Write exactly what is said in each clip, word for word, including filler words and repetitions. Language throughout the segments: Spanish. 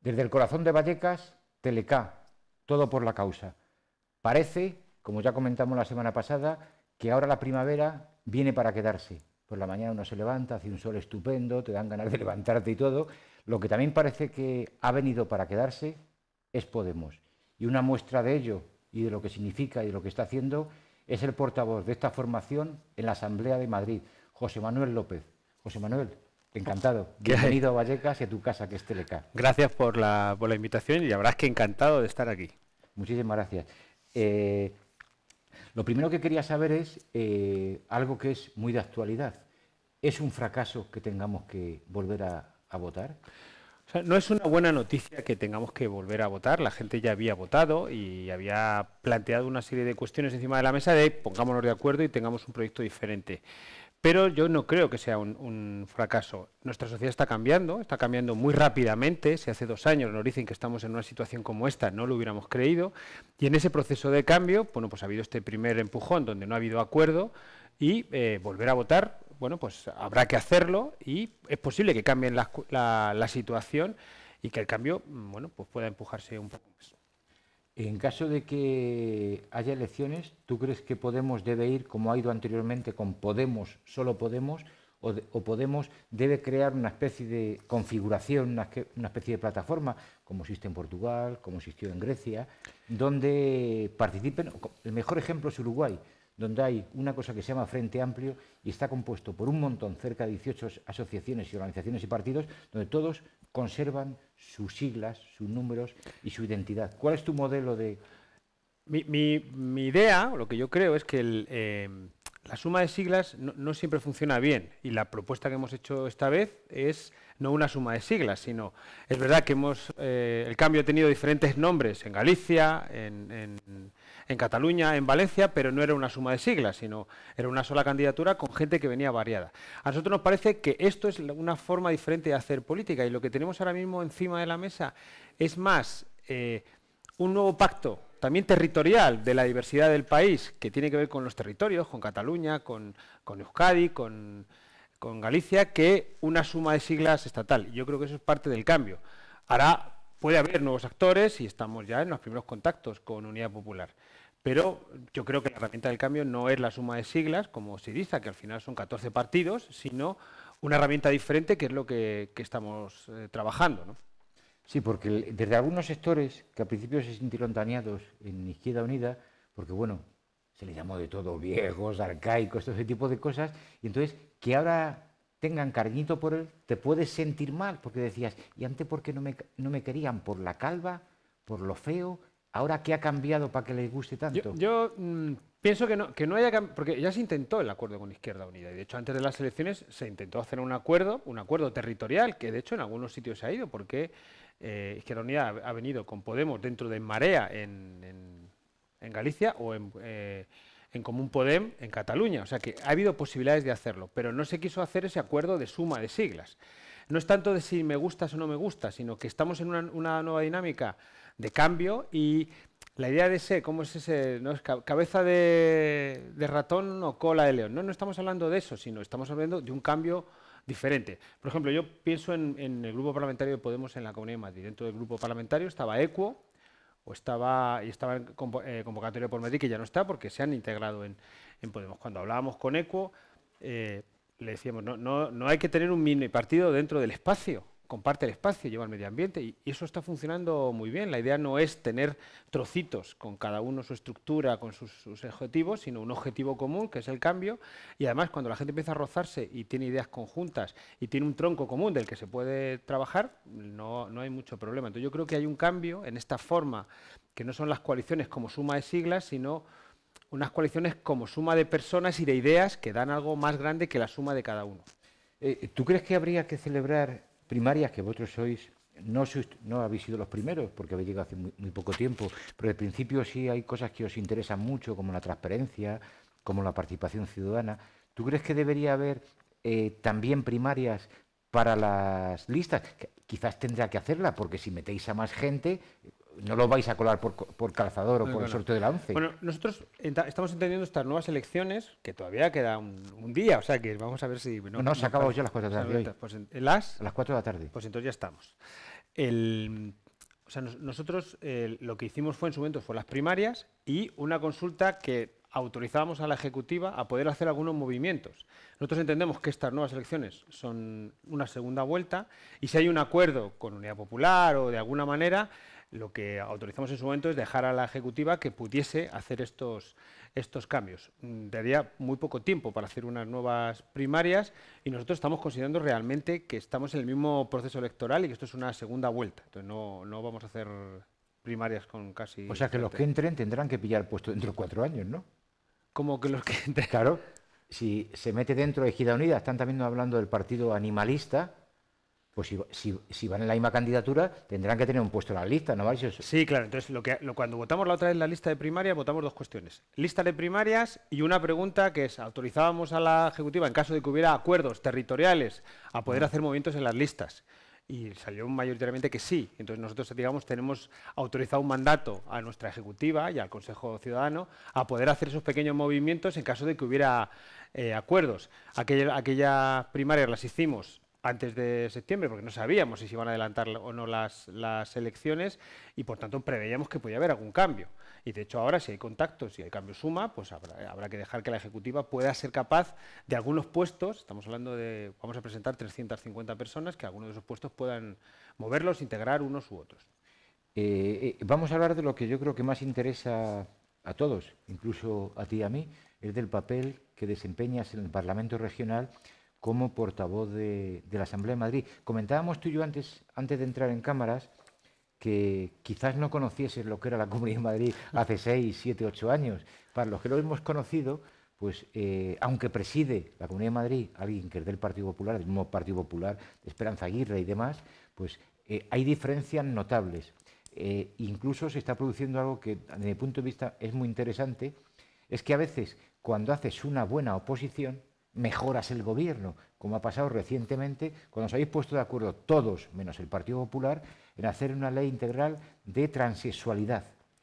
Desde el corazón de Vallecas, Telecá, todo por la causa. Parece, como ya comentamos la semana pasada, que ahora la primavera viene para quedarse. Por la mañana uno se levanta, hace un sol estupendo, te dan ganas de levantarte y todo. Lo que también parece que ha venido para quedarse es Podemos. Y una muestra de ello y de lo que significa y de lo que está haciendo es el portavoz de esta formación en la Asamblea de Madrid, José Manuel López. José Manuel, encantado. Bienvenido a Vallecas y a tu casa, que es Telecá. Gracias por la, por la invitación y la verdad es que encantado de estar aquí. Muchísimas gracias. Eh, lo primero que quería saber es eh, algo que es muy de actualidad. ¿Es un fracaso que tengamos que volver a, a votar? O sea, no es una buena noticia que tengamos que volver a votar. La gente ya había votado y había planteado una serie de cuestiones encima de la mesa de pongámonos de acuerdo y tengamos un proyecto diferente. Pero yo no creo que sea un, un fracaso. Nuestra sociedad está cambiando, está cambiando muy rápidamente. Si hace dos años nos dicen que estamos en una situación como esta, no lo hubiéramos creído. Y en ese proceso de cambio, bueno, pues ha habido este primer empujón donde no ha habido acuerdo y eh, volver a votar, bueno, pues habrá que hacerlo y es posible que cambie la, la, la situación y que el cambio, bueno, pues pueda empujarse un poco más. En caso de que haya elecciones, ¿tú crees que Podemos debe ir como ha ido anteriormente con Podemos, solo Podemos, o, de, o Podemos debe crear una especie de configuración, una, una especie de plataforma, como existe en Portugal, como existió en Grecia, donde participen? El mejor ejemplo es Uruguay, donde hay una cosa que se llama Frente Amplio y está compuesto por un montón, cerca de dieciocho asociaciones y organizaciones y partidos, donde todos conservan sus siglas, sus números y su identidad. ¿Cuál es tu modelo de...? Mi, mi, mi idea, lo que yo creo, es que el, eh, la suma de siglas no, no siempre funciona bien y la propuesta que hemos hecho esta vez es no una suma de siglas, sino es verdad que hemos eh, el cambio ha tenido diferentes nombres en Galicia, en, en, en Cataluña, en Valencia, pero no era una suma de siglas, sino era una sola candidatura con gente que venía variada. A nosotros nos parece que esto es una forma diferente de hacer política y lo que tenemos ahora mismo encima de la mesa es más eh, un nuevo pacto también territorial de la diversidad del país, que tiene que ver con los territorios, con Cataluña, con, con Euskadi, con, con Galicia, que una suma de siglas estatal. Yo creo que eso es parte del cambio. Ahora puede haber nuevos actores y estamos ya en los primeros contactos con Unidad Popular. Pero yo creo que la herramienta del cambio no es la suma de siglas, como se dice, que al final son catorce partidos, sino una herramienta diferente, que es lo que, que estamos eh, trabajando, ¿no? Sí, porque desde algunos sectores que al principio se sintieron dañados en Izquierda Unida, porque bueno, se les llamó de todo, viejos, arcaicos, todo ese tipo de cosas, y entonces que ahora tengan cariñito por él, te puedes sentir mal, porque decías, ¿y antes por qué no me, no me querían? ¿Por la calva? ¿Por lo feo? ¿Ahora qué ha cambiado para que les guste tanto? Yo, yo mmm, pienso que no, que no haya cambiado, porque ya se intentó el acuerdo con Izquierda Unida, y de hecho antes de las elecciones se intentó hacer un acuerdo, un acuerdo territorial, que de hecho en algunos sitios se ha ido, porque eh, Izquierda Unida ha, ha venido con Podemos dentro de Marea en, en, en Galicia o en, eh, en Común Podem en Cataluña, o sea que ha habido posibilidades de hacerlo, pero no se quiso hacer ese acuerdo de suma de siglas. No es tanto de si me gustas o no me gusta, sino que estamos en una, una nueva dinámica de cambio y la idea de ser, ¿cómo es ese? ¿No es cabeza de, de ratón o cola de león? No, no estamos hablando de eso, sino estamos hablando de un cambio diferente. Por ejemplo, yo pienso en, en el grupo parlamentario de Podemos en la Comunidad de Madrid. Dentro del grupo parlamentario estaba Equo, o estaba, y estaba en eh, convocatoria por Madrid, que ya no está porque se han integrado en, en Podemos. Cuando hablábamos con Equo, eh, le decíamos, no, no, no hay que tener un mini partido dentro del espacio, comparte el espacio, lleva el medio ambiente y, y eso está funcionando muy bien. La idea no es tener trocitos con cada uno su estructura, con sus, sus objetivos, sino un objetivo común, que es el cambio, y además cuando la gente empieza a rozarse y tiene ideas conjuntas y tiene un tronco común del que se puede trabajar, no, no hay mucho problema. Entonces yo creo que hay un cambio en esta forma, que no son las coaliciones como suma de siglas, sino unas coaliciones como suma de personas y de ideas que dan algo más grande que la suma de cada uno. Eh, ¿Tú crees que habría que celebrar primarias, que vosotros sois, no, sois, no habéis sido los primeros, porque habéis llegado hace muy, muy poco tiempo, pero al principio sí hay cosas que os interesan mucho, como la transparencia, como la participación ciudadana? ¿Tú crees que debería haber eh, también primarias para las listas? Que quizás tendrá que hacerla, porque si metéis a más gente, no lo vais a colar por, por calzador o no, por no, el sorteo de la once. Bueno, nosotros estamos entendiendo estas nuevas elecciones, que todavía queda un, un día, o sea que vamos a ver si... No, no, no se acabamos ya a las cuatro de la tarde hoy. Pues en, en las, a las cuatro de la tarde. Pues entonces ya estamos. el, o sea, nos, nosotros eh, lo que hicimos fue en su momento fue las primarias y una consulta que autorizábamos a la Ejecutiva a poder hacer algunos movimientos. Nosotros entendemos que estas nuevas elecciones son una segunda vuelta y si hay un acuerdo con Unidad Popular o de alguna manera, lo que autorizamos en su momento es dejar a la Ejecutiva que pudiese hacer estos, estos cambios. Daría muy poco tiempo para hacer unas nuevas primarias y nosotros estamos considerando realmente que estamos en el mismo proceso electoral y que esto es una segunda vuelta. Entonces no, no vamos a hacer primarias con casi... O sea que los que entren tendrán que pillar puesto dentro de cuatro años, ¿no? Como que los que entren... Claro, si se mete dentro de Izquierda Unida, están también hablando del partido animalista, pues si, si, si van en la misma candidatura, tendrán que tener un puesto en la lista, ¿no? Eso... Sí, claro. Entonces, lo que, lo, cuando votamos la otra vez la lista de primarias, votamos dos cuestiones. Lista de primarias y una pregunta que es, autorizábamos a la Ejecutiva, en caso de que hubiera acuerdos territoriales, a poder hacer movimientos en las listas. Y salió mayoritariamente que sí. Entonces nosotros, digamos, tenemos autorizado un mandato a nuestra Ejecutiva y al Consejo Ciudadano a poder hacer esos pequeños movimientos en caso de que hubiera eh, acuerdos. Aquella, aquellas primarias las hicimos antes de septiembre porque no sabíamos si se iban a adelantar o no las, las elecciones y por tanto preveíamos que podía haber algún cambio. Y de hecho ahora si hay contactos, si hay cambio suma, pues habrá, habrá que dejar que la Ejecutiva pueda ser capaz de algunos puestos, estamos hablando de, vamos a presentar trescientas cincuenta personas, que algunos de esos puestos puedan moverlos, integrar unos u otros. Eh, eh, vamos a hablar de lo que yo creo que más interesa a todos, incluso a ti y a mí, es del papel que desempeñas en el Parlamento Regional como portavoz de, de la Asamblea de Madrid. Comentábamos tú y yo antes, antes de entrar en cámaras que quizás no conocieses lo que era la Comunidad de Madrid hace seis, siete, ocho años. Para los que lo hemos conocido, pues eh, aunque preside la Comunidad de Madrid alguien que es del Partido Popular, del mismo Partido Popular, de Esperanza Aguirre y demás, pues eh, hay diferencias notables. Eh, incluso se está produciendo algo que, desde mi punto de vista, es muy interesante, es que a veces, cuando haces una buena oposición, mejoras el gobierno, como ha pasado recientemente, cuando os habéis puesto de acuerdo todos, menos el Partido Popular, en hacer una ley integral de transexualidad.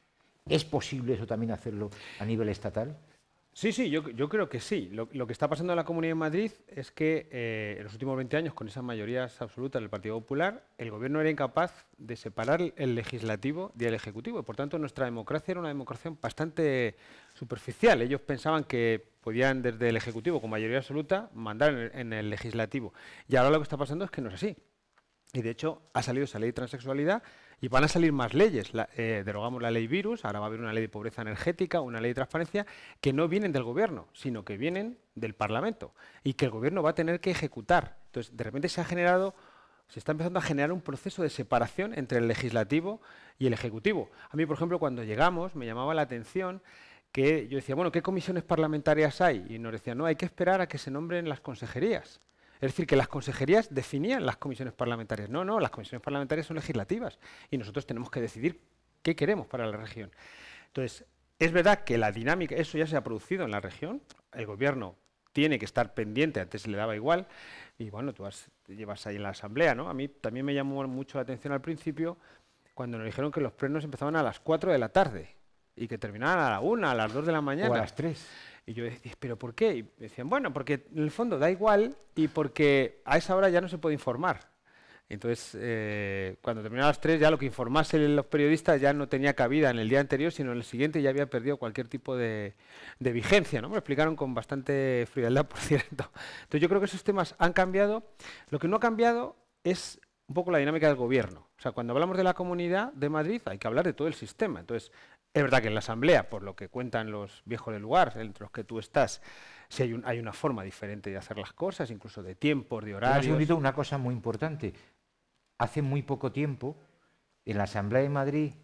¿Es posible eso también hacerlo a nivel estatal? Sí, sí, yo, yo creo que sí. Lo, lo que está pasando en la Comunidad de Madrid es que eh, en los últimos veinte años, con esas mayorías absolutas del Partido Popular, el gobierno era incapaz de separar el legislativo del ejecutivo. Y por tanto, nuestra democracia era una democracia bastante superficial. Ellos pensaban que podían, desde el ejecutivo, con mayoría absoluta, mandar en el, en el legislativo. Y ahora lo que está pasando es que no es así. Y de hecho, ha salido esa ley de transexualidad y van a salir más leyes. La, eh, derogamos la ley virus, ahora va a haber una ley de pobreza energética, una ley de transparencia, que no vienen del gobierno, sino que vienen del Parlamento y que el gobierno va a tener que ejecutar. Entonces, de repente se ha generado, se está empezando a generar un proceso de separación entre el legislativo y el ejecutivo. A mí, por ejemplo, cuando llegamos, me llamaba la atención que yo decía, bueno, ¿qué comisiones parlamentarias hay? Y nos decían, no, hay que esperar a que se nombren las consejerías. Es decir, que las consejerías definían las comisiones parlamentarias. No, no, las comisiones parlamentarias son legislativas y nosotros tenemos que decidir qué queremos para la región. Entonces, es verdad que la dinámica, eso ya se ha producido en la región, el gobierno tiene que estar pendiente, antes le daba igual, y bueno, tú has, te llevas ahí en la asamblea, ¿no? A mí también me llamó mucho la atención al principio cuando nos dijeron que los plenos empezaban a las cuatro de la tarde y que terminaban a la una, a las dos de la mañana. O a las tres. Y yo decía, ¿pero por qué? Y decían, bueno, porque en el fondo da igual y porque a esa hora ya no se puede informar. Entonces, eh, cuando terminaba a las tres, ya lo que informasen los periodistas ya no tenía cabida en el día anterior, sino en el siguiente ya había perdido cualquier tipo de, de vigencia, ¿no? Me lo explicaron con bastante frialdad, por cierto. Entonces, yo creo que esos temas han cambiado. Lo que no ha cambiado es un poco la dinámica del gobierno. O sea, cuando hablamos de la Comunidad de Madrid hay que hablar de todo el sistema. Entonces, es verdad que en la Asamblea, por lo que cuentan los viejos del lugar, entre los que tú estás, sí hay, un, hay una forma diferente de hacer las cosas, incluso de tiempos, de horarios. Pero has olvidado una cosa muy importante. Hace muy poco tiempo, en la Asamblea de Madrid,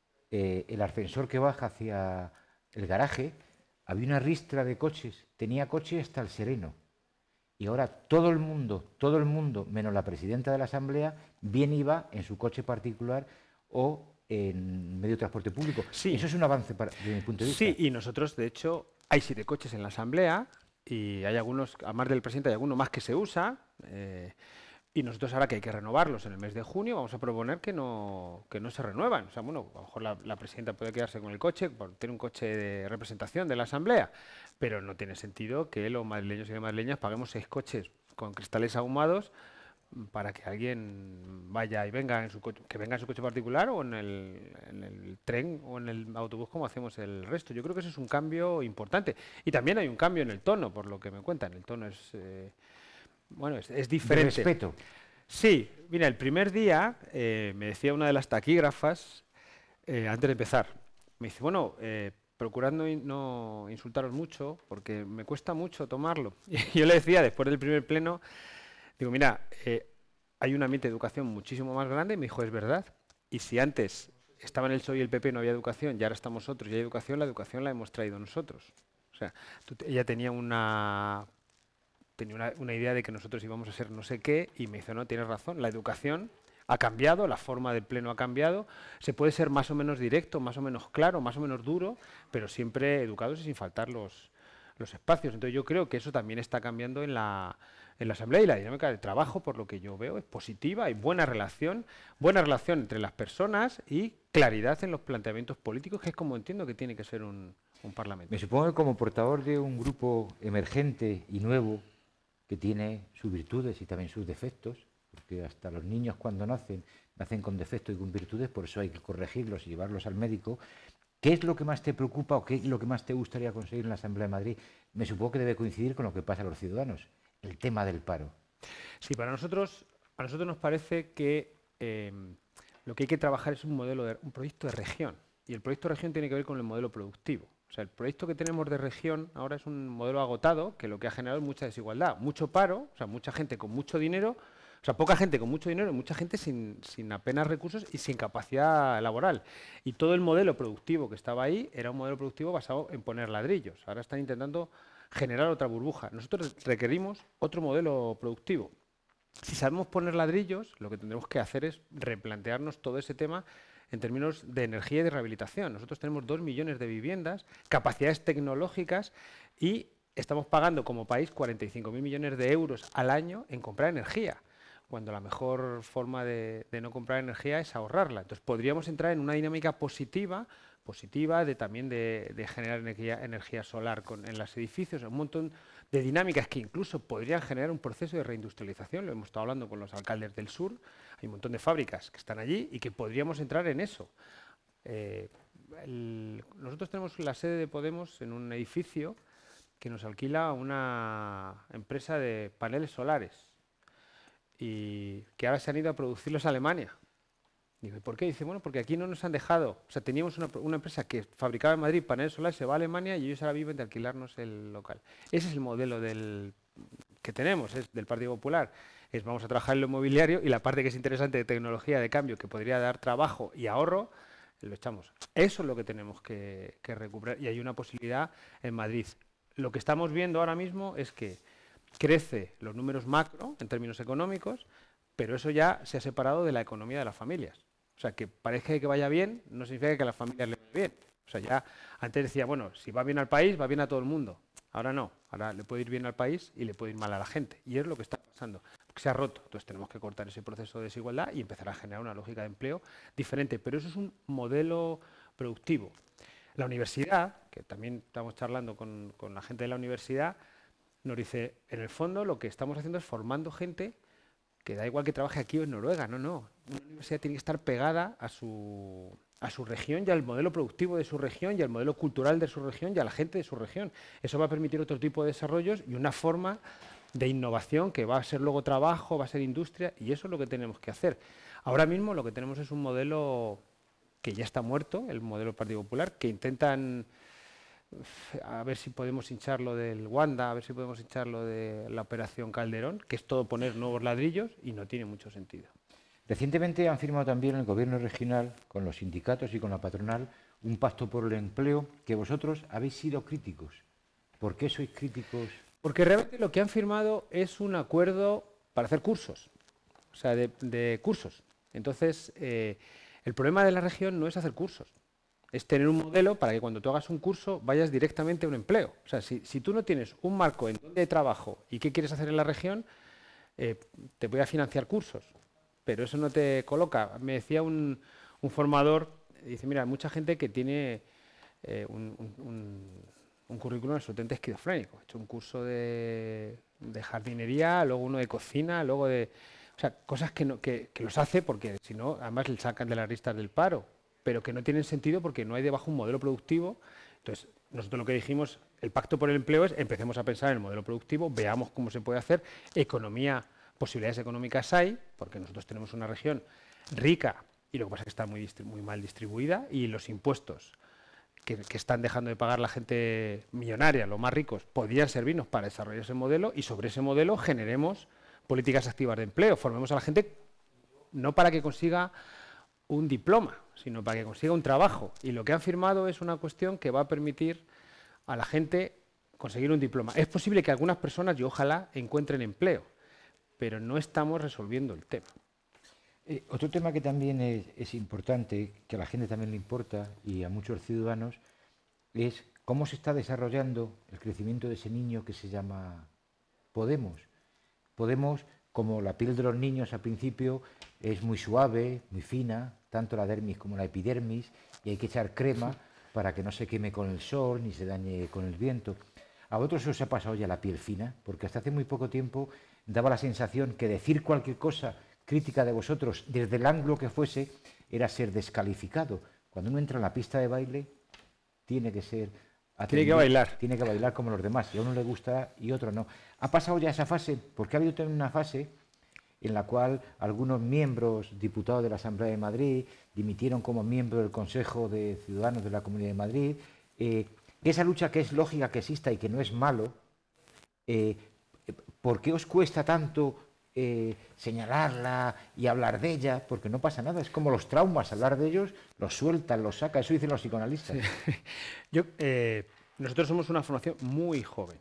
eh, el ascensor que baja hacia el garaje, había una ristra de coches, tenía coches hasta el sereno. Y ahora todo el mundo, todo el mundo, menos la presidenta de la Asamblea, bien iba en su coche particular o en medio de transporte público. Sí. Eso es un avance para, desde mi punto de vista. Sí, y nosotros, de hecho, hay siete coches en la Asamblea y hay algunos, además del presidente, hay alguno más que se usa. Eh, y nosotros ahora que hay que renovarlos en el mes de junio, vamos a proponer que no, que no se renuevan. O sea, bueno, a lo mejor la, la presidenta puede quedarse con el coche, por tener un coche de representación de la Asamblea, pero no tiene sentido que los madrileños y las madrileñas paguemos seis coches con cristales ahumados para que alguien vaya y venga en su coche, que venga en su coche particular o en el, en el tren o en el autobús como hacemos el resto. Yo creo que ese es un cambio importante. Y también hay un cambio en el tono, por lo que me cuentan. El tono es, eh, bueno, es, es diferente. De respeto. Sí, mira, el primer día eh, me decía una de las taquígrafas, eh, antes de empezar, me dice, bueno, eh, procurad no, in- no insultaros mucho, porque me cuesta mucho tomarlo. Y yo le decía, después del primer pleno, digo, mira, eh, hay un ambiente de educación muchísimo más grande, y me dijo, es verdad. Y si antes estaba en el P S O E y el P P no había educación, y ahora estamos nosotros y hay educación, la educación la hemos traído nosotros. O sea, tú te- ella tenía una tenía una, una idea de que nosotros íbamos a ser no sé qué y me dice, no, tienes razón, la educación ha cambiado, la forma del pleno ha cambiado, se puede ser más o menos directo, más o menos claro, más o menos duro, pero siempre educados y sin faltar los, los espacios. Entonces yo creo que eso también está cambiando en la, en la Asamblea y la dinámica de trabajo, por lo que yo veo, es positiva, hay buena relación, buena relación entre las personas y claridad en los planteamientos políticos, que es como entiendo que tiene que ser un, un Parlamento. Me supongo que como portador de un grupo emergente y nuevo, que tiene sus virtudes y también sus defectos, porque hasta los niños cuando nacen, nacen con defectos y con virtudes, por eso hay que corregirlos y llevarlos al médico. ¿Qué es lo que más te preocupa o qué es lo que más te gustaría conseguir en la Asamblea de Madrid? Me supongo que debe coincidir con lo que pasa a los ciudadanos, el tema del paro. Sí, para nosotros, a nosotros nos parece que eh, lo que hay que trabajar es un modelo de, un proyecto de región. Y el proyecto de región tiene que ver con el modelo productivo. O sea, el proyecto que tenemos de región ahora es un modelo agotado que lo que ha generado es mucha desigualdad, mucho paro, o sea, mucha gente con mucho dinero, o sea, poca gente con mucho dinero y mucha gente sin, sin apenas recursos y sin capacidad laboral. Y todo el modelo productivo que estaba ahí era un modelo productivo basado en poner ladrillos. Ahora están intentando generar otra burbuja. Nosotros requerimos otro modelo productivo. Si sabemos poner ladrillos, lo que tendremos que hacer es replantearnos todo ese tema en términos de energía y de rehabilitación. Nosotros tenemos dos millones de viviendas, capacidades tecnológicas y estamos pagando como país cuarenta y cinco mil millones de euros al año en comprar energía, cuando la mejor forma de, de no comprar energía es ahorrarla. Entonces podríamos entrar en una dinámica positiva, positiva de también de, de generar energía, energía solar con, en los edificios, un montón de dinámicas que incluso podrían generar un proceso de reindustrialización. Lo hemos estado hablando con los alcaldes del sur, hay un montón de fábricas que están allí y que podríamos entrar en eso. Eh, el, nosotros tenemos la sede de Podemos en un edificio que nos alquila una empresa de paneles solares y que ahora se han ido a producirlos a Alemania. Digo, ¿y por qué? Dice, bueno, porque aquí no nos han dejado. O sea, teníamos una, una empresa que fabricaba en Madrid paneles solares, se va a Alemania y ellos ahora viven de alquilarnos el local. Ese es el modelo del, que tenemos, es del Partido Popular. Es vamos a trabajar en lo inmobiliario y la parte que es interesante de tecnología de cambio, que podría dar trabajo y ahorro, lo echamos. Eso es lo que tenemos que, que recuperar y hay una posibilidad en Madrid. Lo que estamos viendo ahora mismo es que crece los números macro en términos económicos, pero eso ya se ha separado de la economía de las familias. O sea, que parezca que vaya bien no significa que a las familias le vaya bien. O sea, ya antes decía, bueno, si va bien al país, va bien a todo el mundo. Ahora no, ahora le puede ir bien al país y le puede ir mal a la gente. Y es lo que está pasando, porque se ha roto. Entonces tenemos que cortar ese proceso de desigualdad y empezar a generar una lógica de empleo diferente. Pero eso es un modelo productivo. La universidad, que también estamos charlando con, con la gente de la universidad, nos dice, en el fondo lo que estamos haciendo es formando gente que da igual que trabaje aquí o en Noruega, no, no. Una universidad tiene que estar pegada a su, a su región y al modelo productivo de su región y al modelo cultural de su región y a la gente de su región. Eso va a permitir otro tipo de desarrollos y una forma de innovación que va a ser luego trabajo, va a ser industria y eso es lo que tenemos que hacer. Ahora mismo lo que tenemos es un modelo que ya está muerto, el modelo del Partido Popular, que intentan a ver si podemos hincharlo del Wanda, a ver si podemos hincharlo de la operación Calderón, que es todo poner nuevos ladrillos y no tiene mucho sentido. Recientemente han firmado también el Gobierno regional, con los sindicatos y con la patronal, un pacto por el empleo que vosotros habéis sido críticos. ¿Por qué sois críticos? Porque realmente lo que han firmado es un acuerdo para hacer cursos, o sea, de, de cursos. Entonces, eh, el problema de la región no es hacer cursos, es tener un modelo para que cuando tú hagas un curso vayas directamente a un empleo. O sea, si, si tú no tienes un marco en dónde hay trabajo y qué quieres hacer en la región, eh, te voy a financiar cursos, pero eso no te coloca. Me decía un, un formador, dice, mira, hay mucha gente que tiene eh, un, un, un currículum absolutamente esquizofrénico. He hecho un curso de, de jardinería, luego uno de cocina, luego de... O sea, cosas que, no, que, que los hace porque si no, además le sacan de las listas del paro, pero que no tienen sentido porque no hay debajo un modelo productivo. Entonces, nosotros lo que dijimos, el Pacto por el Empleo es empecemos a pensar en el modelo productivo, veamos cómo se puede hacer, economía, posibilidades económicas hay, porque nosotros tenemos una región rica y lo que pasa es que está muy, muy mal distribuida y los impuestos que, que están dejando de pagar la gente millonaria, los más ricos, podrían servirnos para desarrollar ese modelo y sobre ese modelo generemos políticas activas de empleo, formemos a la gente no para que consiga un diploma, sino para que consiga un trabajo. Y lo que han firmado es una cuestión que va a permitir a la gente conseguir un diploma. Es posible que algunas personas, y ojalá, encuentren empleo, pero no estamos resolviendo el tema. Eh, otro tema que también es, es importante, que a la gente también le importa y a muchos ciudadanos, es cómo se está desarrollando el crecimiento de ese niño que se llama Podemos. Podemos, como la piel de los niños al principio, es muy suave, muy fina, tanto la dermis como la epidermis, y hay que echar crema para que no se queme con el sol ni se dañe con el viento. A vosotros os ha pasado ya la piel fina, porque hasta hace muy poco tiempo daba la sensación que decir cualquier cosa crítica de vosotros, desde el ángulo que fuese, era ser descalificado. Cuando uno entra en la pista de baile, tiene que ser... Atendido, tiene que bailar. Tiene que bailar como los demás, y a uno le gusta y a otro no. Ha pasado ya esa fase, porque ha habido también una fase en la cual algunos miembros, diputados de la Asamblea de Madrid, dimitieron como miembros del Consejo de Ciudadanos de la Comunidad de Madrid. Eh, esa lucha que es lógica que exista y que no es malo, eh, ¿por qué os cuesta tanto eh, señalarla y hablar de ella? Porque no pasa nada, es como los traumas, hablar de ellos, los sueltan, los sacan, eso dicen los psicoanalistas. Sí. Yo, eh, nosotros somos una formación muy joven,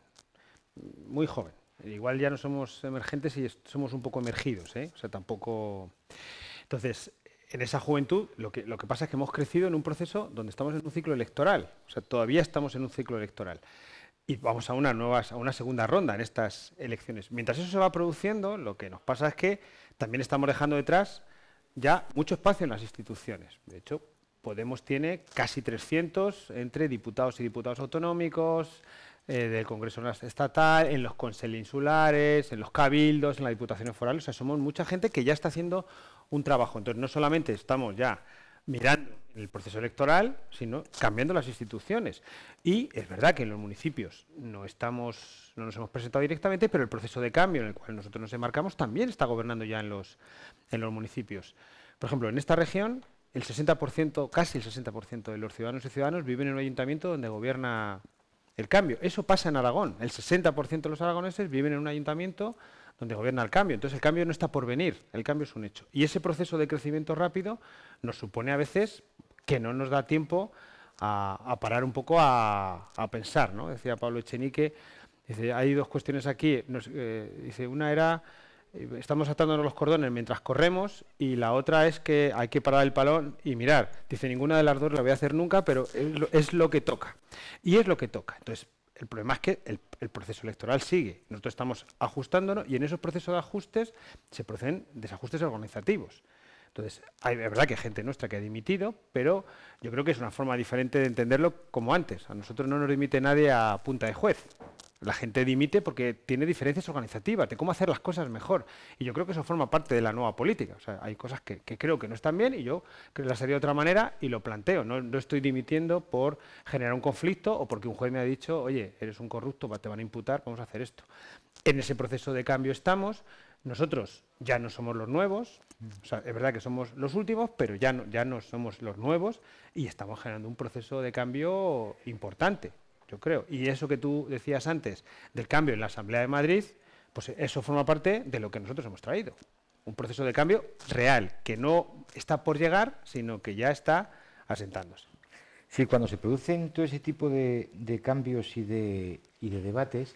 muy joven. Igual ya no somos emergentes y somos un poco emergidos, ¿eh? O sea, tampoco... Entonces, en esa juventud, lo que, lo que pasa es que hemos crecido en un proceso donde estamos en un ciclo electoral. O sea, todavía estamos en un ciclo electoral. Y vamos a una, nueva, a una segunda ronda en estas elecciones. Mientras eso se va produciendo, lo que nos pasa es que también estamos dejando detrás ya mucho espacio en las instituciones. De hecho, Podemos tiene casi trescientos entre diputados y diputados autonómicos, eh, del Congreso Estatal, en los consejos insulares, en los cabildos, en las diputaciones forales. O sea, somos mucha gente que ya está haciendo un trabajo. Entonces, no solamente estamos ya mirando el proceso electoral, sino cambiando las instituciones. Y es verdad que en los municipios no estamos, no nos hemos presentado directamente, pero el proceso de cambio en el cual nosotros nos enmarcamos también está gobernando ya en los, en los municipios. Por ejemplo, en esta región, el sesenta por ciento, casi el sesenta por ciento de los ciudadanos y ciudadanos viven en un ayuntamiento donde gobierna el cambio. Eso pasa en Aragón. El sesenta por ciento de los aragoneses viven en un ayuntamiento donde gobierna el cambio. Entonces el cambio no está por venir, el cambio es un hecho. Y ese proceso de crecimiento rápido nos supone a veces que no nos da tiempo a, a parar un poco a, a pensar, ¿no? Decía Pablo Echenique, dice, hay dos cuestiones aquí. Nos, eh, dice, una era, eh, estamos atándonos los cordones mientras corremos, y la otra es que hay que parar el palón y mirar. Dice, ninguna de las dos la voy a hacer nunca, pero es lo, es lo que toca. Y es lo que toca. Entonces, el problema es que el, el proceso electoral sigue. Nosotros estamos ajustándonos y en esos procesos de ajustes se producen desajustes organizativos. Entonces, hay, es verdad que hay gente nuestra que ha dimitido, pero yo creo que es una forma diferente de entenderlo como antes. A nosotros no nos dimite nadie a punta de juez. La gente dimite porque tiene diferencias organizativas, de cómo hacer las cosas mejor. Y yo creo que eso forma parte de la nueva política. O sea, hay cosas que, que creo que no están bien y yo creo que las haría de otra manera y lo planteo. No, no estoy dimitiendo por generar un conflicto o porque un juez me ha dicho, oye, eres un corrupto, te van a imputar, vamos a hacer esto. En ese proceso de cambio estamos. Nosotros ya no somos los nuevos. O sea, es verdad que somos los últimos, pero ya no, ya no somos los nuevos y estamos generando un proceso de cambio importante, yo creo. Y eso que tú decías antes del cambio en la Asamblea de Madrid, pues eso forma parte de lo que nosotros hemos traído. Un proceso de cambio real, que no está por llegar, sino que ya está asentándose. Sí, cuando se producen todo ese tipo de, de cambios y de, y de debates,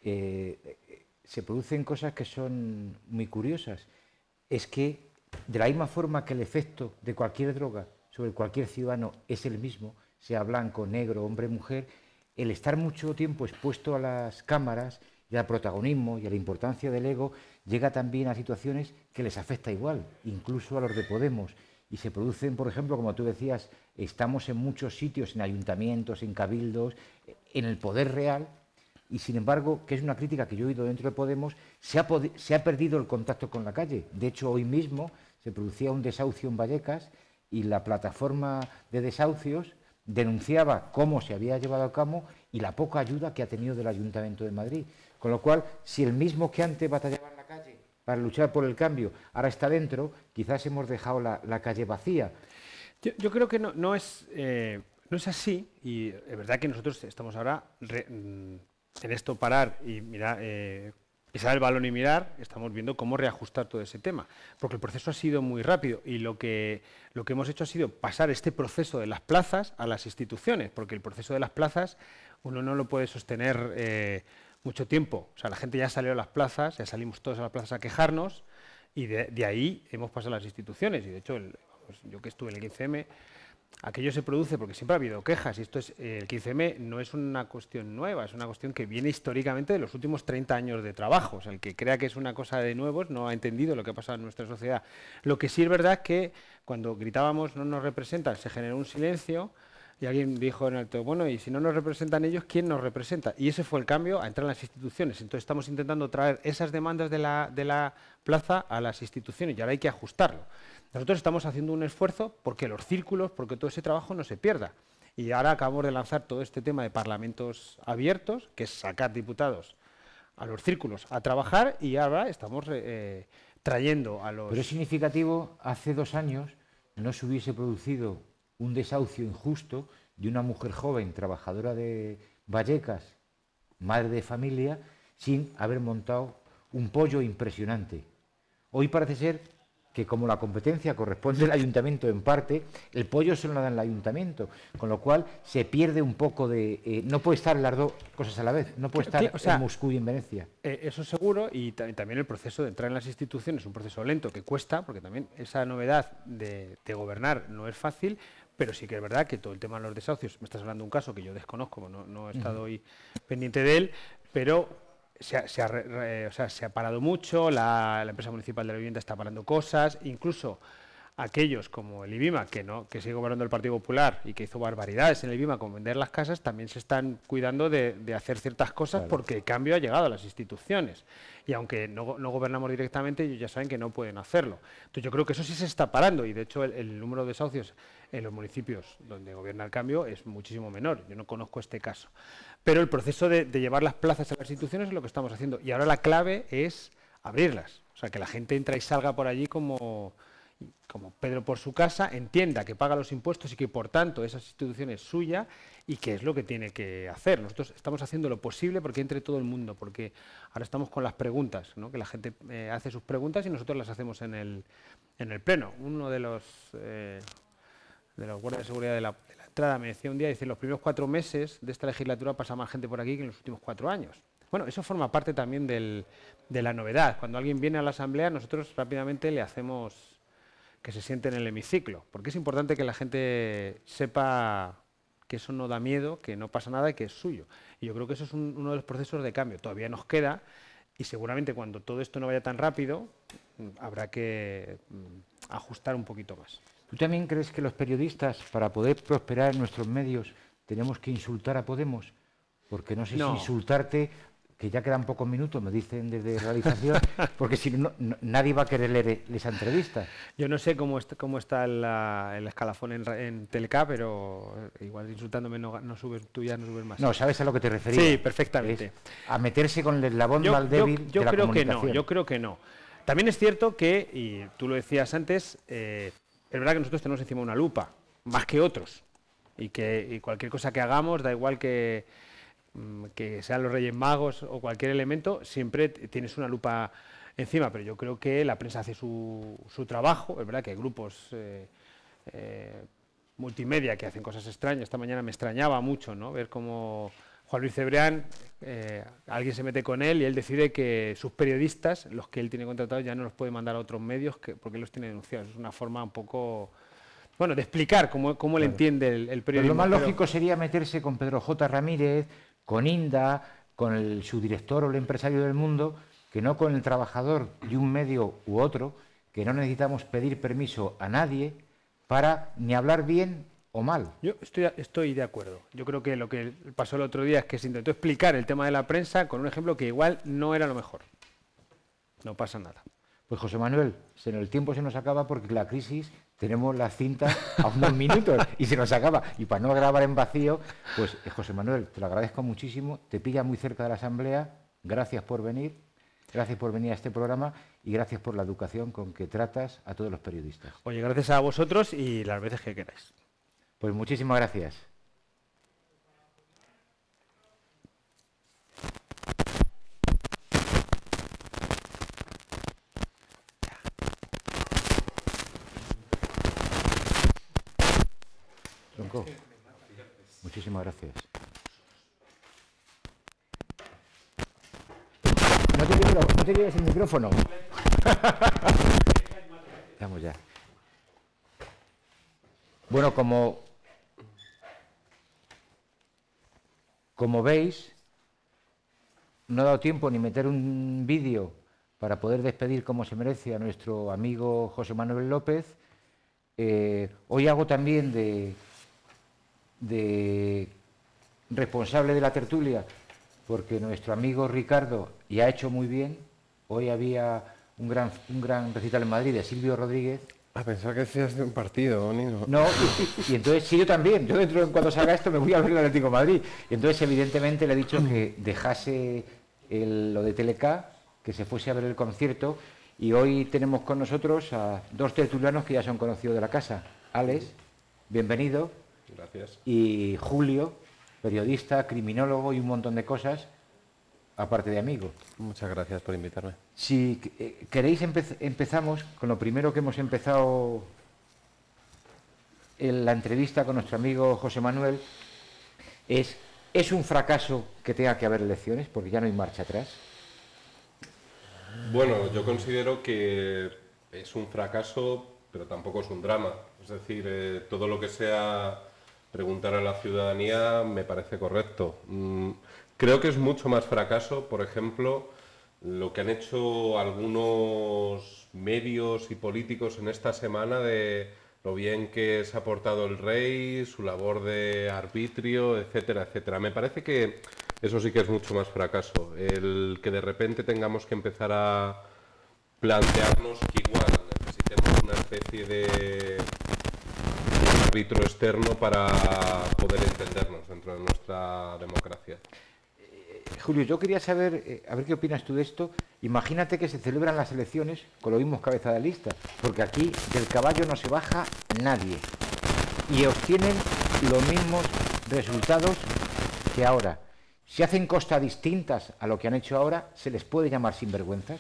eh, se producen cosas que son muy curiosas. Es que, de la misma forma que el efecto de cualquier droga sobre cualquier ciudadano es el mismo, sea blanco, negro, hombre, mujer, el estar mucho tiempo expuesto a las cámaras y al protagonismo y a la importancia del ego llega también a situaciones que les afecta igual, incluso a los de Podemos. Y se producen, por ejemplo, como tú decías, estamos en muchos sitios, en ayuntamientos, en cabildos, en el poder real, y sin embargo, que es una crítica que yo he oído dentro de Podemos, se ha, se ha perdido el contacto con la calle. De hecho, hoy mismo se producía un desahucio en Vallecas y la plataforma de desahucios denunciaba cómo se había llevado a cabo y la poca ayuda que ha tenido del Ayuntamiento de Madrid. Con lo cual, si el mismo que antes batallaba en la calle para luchar por el cambio ahora está dentro, quizás hemos dejado la, la calle vacía. Yo, yo creo que no, no, es, eh, no es así, y es verdad que nosotros estamos ahora re, en esto parar y mirar, eh, pisar el balón y mirar, estamos viendo cómo reajustar todo ese tema, porque el proceso ha sido muy rápido y lo que, lo que hemos hecho ha sido pasar este proceso de las plazas a las instituciones, porque el proceso de las plazas uno no lo puede sostener eh, mucho tiempo. O sea, la gente ya salió a las plazas, ya salimos todos a las plazas a quejarnos y de, de ahí hemos pasado a las instituciones y de hecho el, pues yo que estuve en el quince eme, aquello se produce porque siempre ha habido quejas y esto es, eh, el quince eme no es una cuestión nueva, es una cuestión que viene históricamente de los últimos treinta años de trabajo. O sea, el que crea que es una cosa de nuevos no ha entendido lo que ha pasado en nuestra sociedad. Lo que sí es verdad es que cuando gritábamos no nos representan, se generó un silencio y alguien dijo en alto, bueno, y si no nos representan ellos, ¿quién nos representa? Y ese fue el cambio a entrar en las instituciones. Entonces estamos intentando traer esas demandas de la, de la plaza a las instituciones y ahora hay que ajustarlo. Nosotros estamos haciendo un esfuerzo porque los círculos, porque todo ese trabajo no se pierda. Y ahora acabamos de lanzar todo este tema de parlamentos abiertos, que es sacar diputados a los círculos a trabajar y ahora estamos eh, trayendo a los... Pero es significativo, hace dos años no se hubiese producido un desahucio injusto de una mujer joven, trabajadora de Vallecas, madre de familia, sin haber montado un pollo impresionante. Hoy parece ser que como la competencia corresponde al ayuntamiento en parte, el pollo se lo da en el ayuntamiento, con lo cual se pierde un poco de... Eh, no puede estar las dos cosas a la vez, no puede estar sí, o sea, en Moscú y en Venecia. Eh, eso seguro, y también el proceso de entrar en las instituciones es un proceso lento que cuesta, porque también esa novedad de, de gobernar no es fácil, pero sí que es verdad que todo el tema de los desahucios, me estás hablando de un caso que yo desconozco, no, no he estado uh-huh. hoy pendiente de él, pero se ha, se ha, re, o sea, se ha parado mucho, la, la empresa municipal de la vivienda está parando cosas, incluso aquellos como el IBIMA, que no que sigue gobernando el Partido Popular y que hizo barbaridades en el IBIMA con vender las casas, también se están cuidando de, de hacer ciertas cosas claro. porque el cambio ha llegado a las instituciones. Y aunque no, no gobernamos directamente, ellos ya saben que no pueden hacerlo. Entonces yo creo que eso sí se está parando y de hecho el, el número de desahucios en los municipios donde gobierna el cambio es muchísimo menor. Yo no conozco este caso. Pero el proceso de, de llevar las plazas a las instituciones es lo que estamos haciendo. Y ahora la clave es abrirlas. O sea, que la gente entra y salga por allí como... como Pedro por su casa, entienda que paga los impuestos y que por tanto esa institución es suya y que es lo que tiene que hacer. Nosotros estamos haciendo lo posible porque entre todo el mundo, porque ahora estamos con las preguntas, ¿no? Que la gente eh, hace sus preguntas y nosotros las hacemos en el, en el pleno. Uno de los, eh, de los guardias de seguridad de la, de la entrada me decía un día, dice, los primeros cuatro meses de esta legislatura pasa más gente por aquí que en los últimos cuatro años. Bueno, eso forma parte también del, de la novedad. Cuando alguien viene a la asamblea, nosotros rápidamente le hacemos que se siente en el hemiciclo, porque es importante que la gente sepa que eso no da miedo, que no pasa nada y que es suyo. Y yo creo que eso es un, uno de los procesos de cambio. Todavía nos queda y seguramente cuando todo esto no vaya tan rápido habrá que mm, ajustar un poquito más. ¿Tú también crees que los periodistas, para poder prosperar en nuestros medios, tenemos que insultar a Podemos? Porque no sé no. si insultarte... que ya quedan pocos minutos, me dicen desde realización, porque si no, no, nadie va a querer leer esa entrevista. Yo no sé cómo, est cómo está el, el escalafón en, en Teleca, pero igual insultándome no, no subes, tú ya no subes más. No, ¿sabes a lo que te refería? Sí, perfectamente. Es a meterse con el eslabón yo, más débil yo, yo de la creo comunicación. Que no, yo creo que no. También es cierto que, y tú lo decías antes, eh, es verdad que nosotros tenemos encima una lupa, más que otros, y que y cualquier cosa que hagamos, da igual que... que sean los Reyes Magos o cualquier elemento, siempre tienes una lupa encima, pero yo creo que la prensa hace su, su trabajo. Es verdad que hay grupos eh, eh, multimedia que hacen cosas extrañas. Esta mañana me extrañaba mucho, ¿no?, ver cómo Juan Luis Cebrián, eh, alguien se mete con él y él decide que sus periodistas, los que él tiene contratados, ya no los puede mandar a otros medios que, porque él los tiene denunciados. Es una forma un poco... Bueno, de explicar cómo, cómo él claro. entiende el, el periodismo. Pero lo más lógico pero... sería meterse con Pedro J. Ramírez, con Inda, con el subdirector o el empresario del Mundo, que no con el trabajador de un medio u otro, que no necesitamos pedir permiso a nadie para ni hablar bien o mal. Yo estoy, estoy de acuerdo. Yo creo que lo que pasó el otro día es que se intentó explicar el tema de la prensa con un ejemplo que igual no era lo mejor. No pasa nada. Pues José Manuel, se nos- el tiempo se nos acaba porque la crisis tenemos la cinta a unos minutos y se nos acaba. Y para no grabar en vacío, pues eh, José Manuel, te lo agradezco muchísimo, te pilla muy cerca de la Asamblea, gracias por venir, gracias por venir a este programa y gracias por la educación con que tratas a todos los periodistas. Oye, gracias a vosotros y las veces que queráis. Pues muchísimas gracias. Tronco, muchísimas gracias. No te quiero, no te lleves el micrófono. Vamos ya. Bueno, como, como veis, no he dado tiempo ni meter un vídeo para poder despedir como se merece a nuestro amigo José Manuel López. Eh, hoy hago también de, de responsable de la tertulia, porque nuestro amigo Ricardo ya ha hecho muy bien. Hoy había un gran, un gran recital en Madrid de Silvio Rodríguez. Ah, pensaba que decías de un partido, Nino. No, y, y entonces sí, yo también. Yo dentro de cuando salga esto me voy a ver el Atlético de Madrid. Y entonces evidentemente le he dicho que dejase el- lo de Teleca, que se fuese a ver el concierto. Y hoy tenemos con nosotros a dos tertulianos que ya son conocidos de la casa. Alex, bienvenido. Gracias. Y Julio, periodista, criminólogo y un montón de cosas, aparte de amigo. Muchas gracias por invitarme. Si eh, queréis, empe- empezamos con lo primero que hemos empezado en la entrevista con nuestro amigo José Manuel. Es, ¿es un fracaso que tenga que haber elecciones? Porque ya no hay marcha atrás. Bueno, yo considero que es un fracaso, pero tampoco es un drama. Es decir, eh, todo lo que sea preguntar a la ciudadanía me parece correcto. Mm, creo que es mucho más fracaso, por ejemplo, lo que han hecho algunos medios y políticos en esta semana de lo bien que se ha portado el rey, su labor de arbitrio, etcétera, etcétera. Me parece que eso sí que es mucho más fracaso. El que de repente tengamos que empezar a plantearnos que igual necesitemos una especie de árbitro externo para poder entendernos dentro de nuestra democracia. Julio, yo quería saber, eh, a ver qué opinas tú de esto. Imagínate que se celebran las elecciones con los mismos cabeza de lista, porque aquí del caballo no se baja nadie y obtienen los mismos resultados que ahora. Si hacen cosas distintas a lo que han hecho ahora, ¿se les puede llamar sinvergüenzas?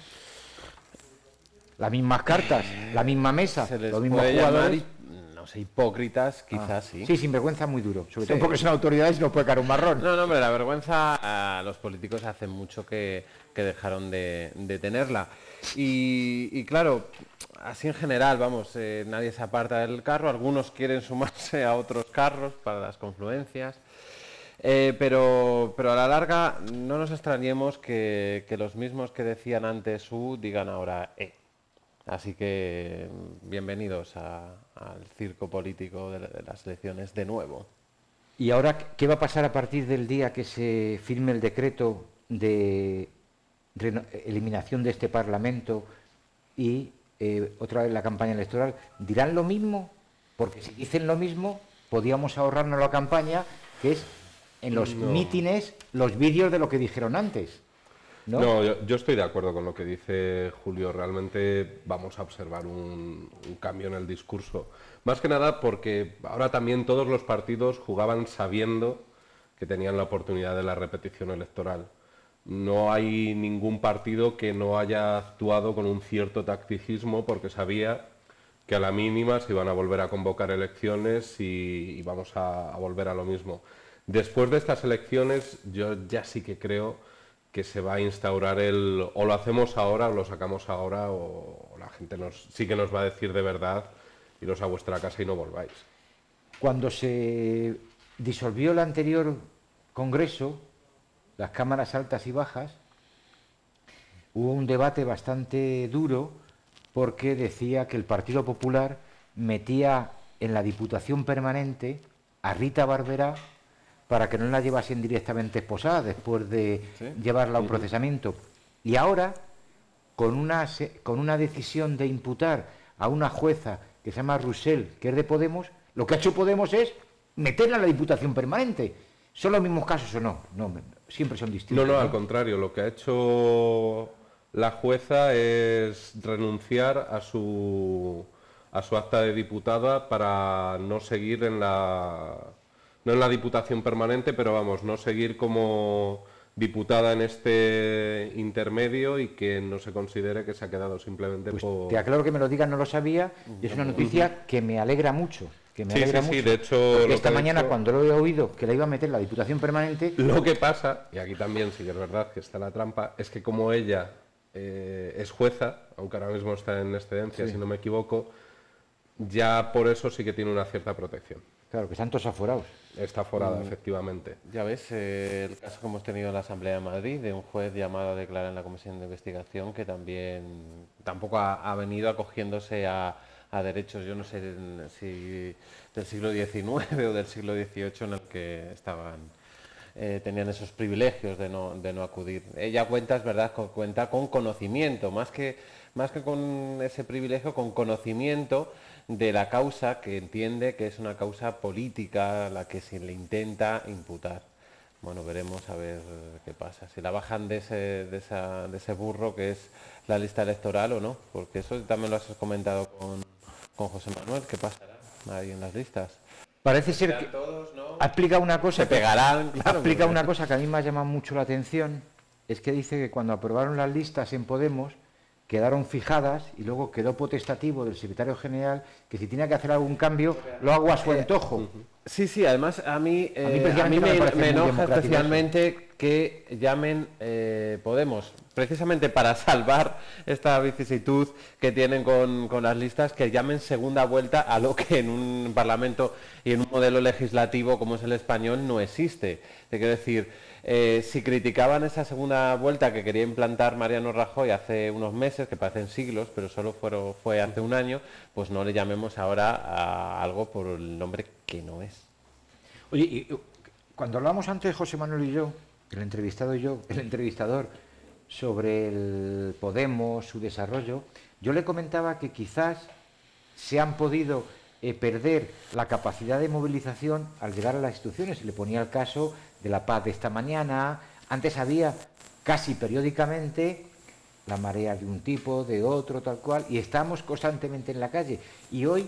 Las mismas cartas, la misma mesa, Se les los mismos puede llamar, jugadores. hi- no sé, hipócritas, quizás Ah, sí. Sí, sinvergüenza muy duro, sobre Sí. todo porque son autoridades y nos puede caer un marrón. No, no, hombre, la vergüenza a los políticos hace mucho que, que dejaron de, de tenerla. Y, y claro, así en general, vamos, eh, nadie se aparta del carro, algunos quieren sumarse a otros carros para las confluencias, eh, pero, pero a la larga no nos extrañemos que, que los mismos que decían antes U digan ahora E. Así que bienvenidos a- al circo político de, de las elecciones de nuevo. ¿Y ahora qué va a pasar a partir del día que se firme el decreto de reno- eliminación de este Parlamento y eh, otra vez la campaña electoral? ¿Dirán lo mismo? Porque si dicen lo mismo, podíamos ahorrarnos la campaña, que es en los No. mítines los vídeos de lo que dijeron antes. ¿No? No, yo, yo estoy de acuerdo con lo que dice Julio. Realmente vamos a observar un, un cambio en el discurso. Más que nada porque ahora también todos los partidos jugaban sabiendo que tenían la oportunidad de la repetición electoral. No hay ningún partido que no haya actuado con un cierto tacticismo porque sabía que a la mínima se iban a volver a convocar elecciones y, y vamos a, a volver a lo mismo. Después de estas elecciones yo ya sí que creo que se va a instaurar el o lo hacemos ahora o lo sacamos ahora o, o la gente nos, sí que nos va a decir de verdad iros a vuestra casa y no volváis. Cuando se disolvió el anterior Congreso, las cámaras altas y bajas, hubo un debate bastante duro porque decía que el Partido Popular metía en la Diputación Permanente a Rita Barberá para que no la llevasen directamente esposada después de ¿sí? llevarla a un procesamiento. Y ahora, con una, con una decisión de imputar a una jueza que se llama Roussel, que es de Podemos, lo que ha hecho Podemos es meterla en la Diputación Permanente. ¿Son los mismos casos o no? No, siempre son distintos. No, no, ¿no? al contrario, lo que ha hecho la jueza es renunciar a su, a su acta de diputada para no seguir en la... no en la Diputación Permanente, pero vamos, no seguir como diputada en este intermedio y que no se considere que se ha quedado simplemente pues por... Te aclaro que me lo digas, no lo sabía, y es una noticia que me alegra mucho. Que me sí, alegra sí, mucho, sí, de hecho... Porque esta mañana, hecho, cuando lo he oído, que la iba a meter en la Diputación Permanente... Lo que pasa, y aquí también sí que es verdad que está la trampa, es que como ella eh, es jueza, aunque ahora mismo está en excedencia, sí. si no me equivoco, ya por eso sí que tiene una cierta protección. Claro, que están todos aforados. Está aforada, mm, efectivamente. Ya ves, eh, el caso que hemos tenido en la Asamblea de Madrid, de un juez llamado a declarar en la Comisión de Investigación, que también tampoco ha, ha venido acogiéndose a, a derechos, yo no sé si del siglo diecinueve o del siglo dieciocho, en el que estaban eh, tenían esos privilegios de no, de no acudir. Ella cuenta, es verdad, con, cuenta con conocimiento, más que, más que con ese privilegio, con conocimiento de la causa, que entiende que es una causa política la que se le intenta imputar. Bueno, veremos a ver qué pasa, si la bajan de ese, de esa, de ese burro que es la lista electoral o no, porque eso también lo has comentado con, con José Manuel, ¿qué pasará ahí en las listas? Parece ser que todos, ¿no? ha explicado una cosa, se pegarán, que, claro, ha explicado una cosa que a mí me ha llamado mucho la atención, es que dice que cuando aprobaron las listas en Podemos quedaron fijadas y luego quedó potestativo del secretario general que si tiene que hacer algún cambio lo hago a su antojo. Sí, sí, además a mí, eh, a mí, a mí me, me, me enoja especialmente que llamen eh, Podemos, precisamente para salvar esta vicisitud que tienen con, con las listas, que llamen segunda vuelta a lo que en un parlamento y en un modelo legislativo como es el español no existe. Te quiero decir, eh, si criticaban esa segunda vuelta que quería implantar Mariano Rajoy hace unos meses, que parecen siglos, pero solo fueron, fue hace un año, pues no le llamemos ahora a algo por el nombre que no es. Oye, y cuando hablamos antes, José Manuel y yo, el entrevistado y yo, el entrevistador, sobre el Podemos, su desarrollo, yo le comentaba que quizás se han podido eh, perder la capacidad de movilización al llegar a las instituciones. Y le ponía el caso de la paz de esta mañana. Antes había casi periódicamente la marea de un tipo, de otro, tal cual, y estamos constantemente en la calle. Y hoy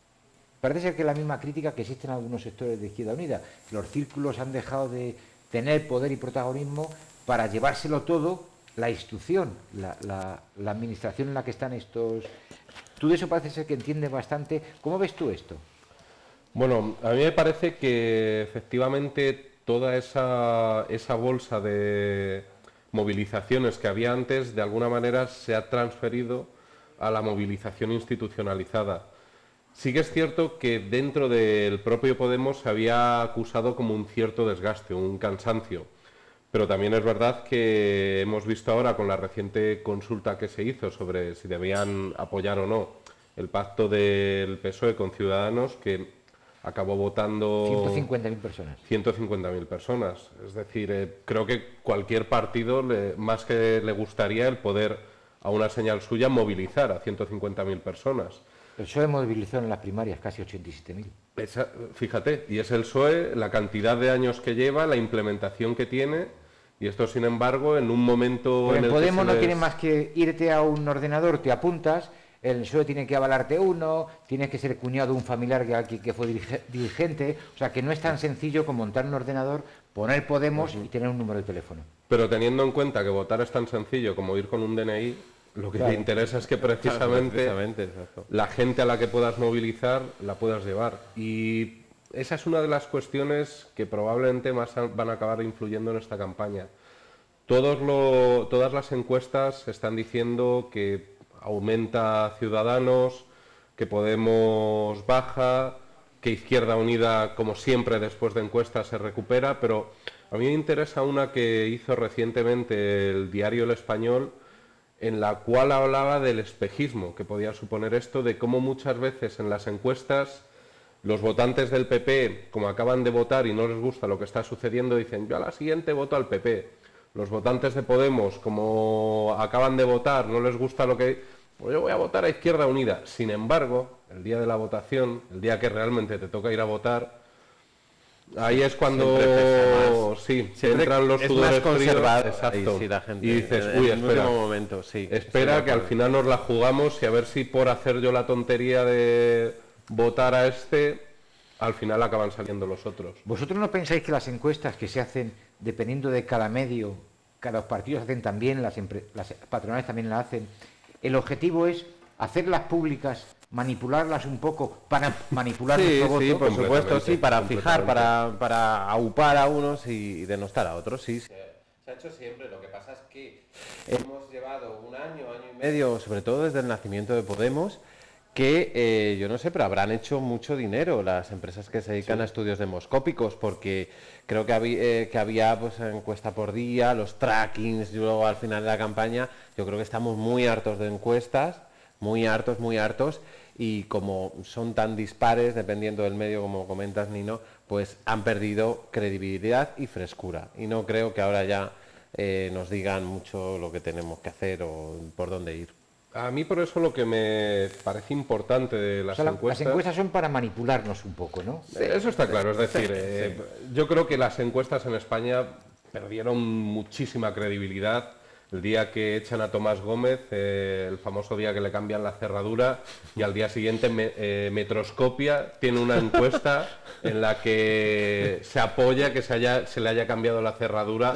parece ser que es la misma crítica que existe en algunos sectores de Izquierda Unida. Los círculos han dejado de tener poder y protagonismo para llevárselo todo la institución, la, la, la administración en la que están estos... Tú de eso parece ser que entiendes bastante. ¿Cómo ves tú esto? Bueno, a mí me parece que efectivamente toda esa, esa bolsa de movilizaciones que había antes, de alguna manera se ha transferido a la movilización institucionalizada. Sí que es cierto que dentro del propio Podemos se había acusado como un cierto desgaste, un cansancio. Pero también es verdad que hemos visto ahora con la reciente consulta que se hizo sobre si debían apoyar o no el pacto del P S O E con Ciudadanos, que acabó votando... ciento cincuenta mil personas. ciento cincuenta mil personas. Es decir, eh, creo que cualquier partido, le, más que le gustaría el poder, a una señal suya, movilizar a ciento cincuenta mil personas. El P S O E movilizó en las primarias casi ochenta y siete mil. Fíjate, y es el P S O E, la cantidad de años que lleva, la implementación que tiene, y esto, sin embargo, en un momento... Pero en, en el Podemos que no les... tiene más que irte a un ordenador, te apuntas, el P S O E tiene que avalarte uno, tienes que ser cuñado de un familiar que, que fue dirigente, o sea que no es tan sencillo como montar un ordenador, poner Podemos y tener un número de teléfono. Pero teniendo en cuenta que votar es tan sencillo como ir con un D N I, lo que claro. te interesa es que precisamente, claro, precisamente la gente a la que puedas movilizar la puedas llevar. Y esa es una de las cuestiones que probablemente más van a acabar influyendo en esta campaña. Todos lo, todas las encuestas están diciendo que aumenta Ciudadanos, que Podemos baja, que Izquierda Unida, como siempre después de encuestas, se recupera, pero a mí me interesa una que hizo recientemente el diario El Español, en la cual hablaba del espejismo que podía suponer esto, de cómo muchas veces en las encuestas Los votantes del P P, como acaban de votar y no les gusta lo que está sucediendo, dicen, yo a la siguiente voto al P P. Los votantes de Podemos, como acaban de votar, no les gusta lo que... Pues yo voy a votar a Izquierda Unida. Sin embargo, el día de la votación, el día que realmente te toca ir a votar, ahí es cuando sí, Siempre entran los es sudores más conservado, fríos, exacto, ahí sí, la gente, y dices, en- uy, en el espera, último momento, sí, espera estoy de que al acuerdo. final nos la jugamos y a ver si por hacer yo la tontería de votar a este, al final acaban saliendo los otros. ¿Vosotros no pensáis que las encuestas que se hacen dependiendo de cada medio, cada partidos hacen también, las, empre- las patronales también la hacen, el objetivo es hacerlas públicas, manipularlas un poco para manipular Sí, nuestro sí, voto? por supuesto, Completamente, sí, para fijar, completamente. para, para aupar a unos y, y denostar a otros, sí. Se, se ha hecho siempre, lo que pasa es que hemos llevado un año, año y medio, sobre todo desde el nacimiento de Podemos, que eh, yo no sé, pero habrán hecho mucho dinero las empresas que se dedican Sí. a estudios demoscópicos, porque creo que, habí- eh, que había pues encuesta por día, los trackings, y luego al final de la campaña, yo creo que estamos muy hartos de encuestas, muy hartos, muy hartos, y como son tan dispares, dependiendo del medio, como comentas, Nino, pues han perdido credibilidad y frescura. Y no creo que ahora ya eh, nos digan mucho lo que tenemos que hacer o por dónde ir. A mí por eso lo que me parece importante de O las sea, la- encuestas... las encuestas son para manipularnos un poco, ¿no? Eh, Eso está claro, es decir, eh, yo creo que las encuestas en España perdieron muchísima credibilidad el día que echan a Tomás Gómez, eh, el famoso día que le cambian la cerradura, y al día siguiente me- eh, Metroscopia tiene una encuesta en la que se apoya que se, haya, se le haya cambiado la cerradura.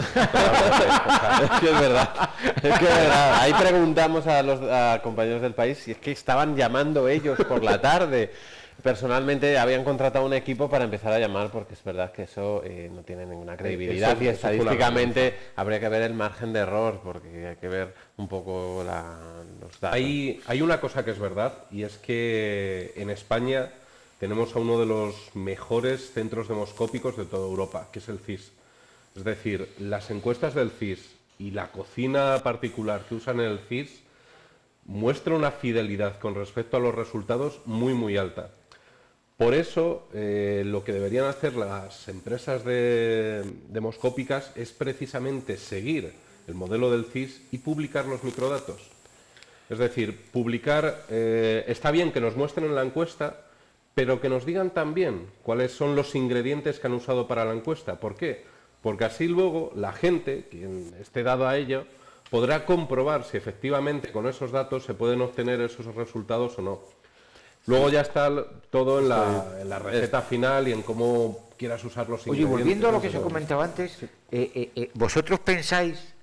Es que es verdad, es que es verdad. Ahí preguntamos a los a compañeros del país si es que estaban llamando ellos por la tarde. Personalmente habían contratado un equipo para empezar a llamar porque es verdad que eso eh, no tiene ninguna credibilidad eso- y eso fue una estadísticamente habría que ver el margen de error porque hay que ver un poco la- los datos. Hay, hay una cosa que es verdad, y es que en España tenemos a uno de los mejores centros demoscópicos de toda Europa, que es el C I S. Es decir, las encuestas del C I S y la cocina particular que usan en el C I S muestra una fidelidad con respecto a los resultados muy, muy alta. Por eso, eh, lo que deberían hacer las empresas de- demoscópicas es precisamente seguir el modelo del C I S y publicar los microdatos. Es decir, publicar, eh, está bien que nos muestren en la encuesta, pero que nos digan también cuáles son los ingredientes que han usado para la encuesta. ¿Por qué? Porque así luego la gente, quien esté dado a ello, podrá comprobar si efectivamente con esos datos se pueden obtener esos resultados o no. Luego ya está l- todo en la, en la receta final y en cómo quieras usar los Oye, ingredientes. volviendo a lo que se pero- comentaba antes, eh, eh, eh, ¿vosotros pensáis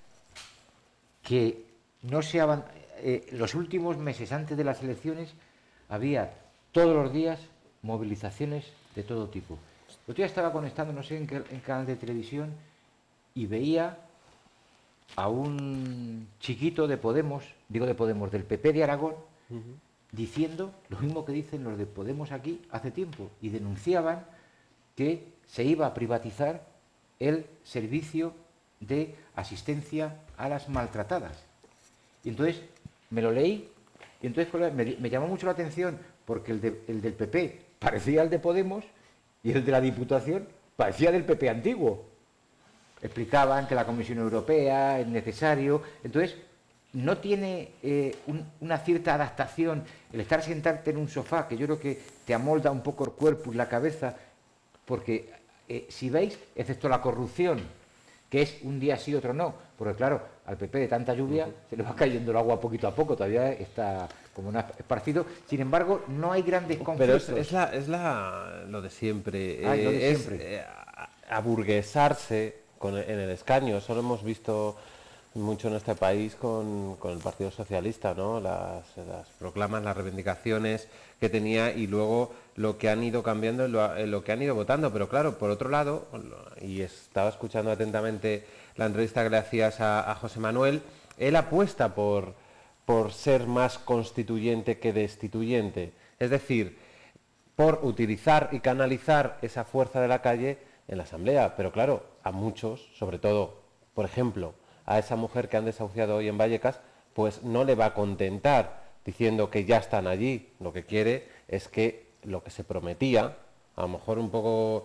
que no se avan- eh, los últimos meses antes de las elecciones había todos los días movilizaciones de todo tipo? El otro día estaba conectando, no sé en qué en canal de televisión, y veía a un chiquito de Podemos, digo de Podemos, del P P de Aragón, diciendo lo mismo que dicen los de Podemos aquí hace tiempo, y denunciaban que se iba a privatizar el servicio de asistencia a las maltratadas. Y entonces me lo leí, y entonces claro, me, me llamó mucho la atención, porque el, de- el del P P parecía el de Podemos, y el de la Diputación parecía del P P antiguo. Explicaban que la Comisión Europea es necesario. Entonces, no tiene eh, un- una cierta adaptación el estar sentarte en un sofá, que yo creo que te amolda un poco el cuerpo y la cabeza, porque eh, si veis, excepto la corrupción, que es un día sí, otro no, porque claro, al P P de tanta lluvia se le va cayendo el agua poquito a poco, todavía está como una esparcido. Sin embargo, no hay grandes Pero conflictos. es, es, la, es la, lo de siempre, Ah, lo de es siempre. eh, a- aburguesarse con el- en el escaño. Eso lo hemos visto mucho en este país con, con el Partido Socialista, ¿no? Las, las proclamas, las reivindicaciones que tenía y luego lo que han ido cambiando, en lo, en lo que han ido votando. Pero claro, por otro lado, y estaba escuchando atentamente la entrevista que le hacías a, a José Manuel, él apuesta por, por ser más constituyente que destituyente. Es decir, por utilizar y canalizar esa fuerza de la calle en la Asamblea. Pero claro, a muchos, sobre todo, por ejemplo, a esa mujer que han desahuciado hoy en Vallecas, pues no le va a contentar diciendo que ya están allí. Lo que quiere es que lo que se prometía, A lo mejor un poco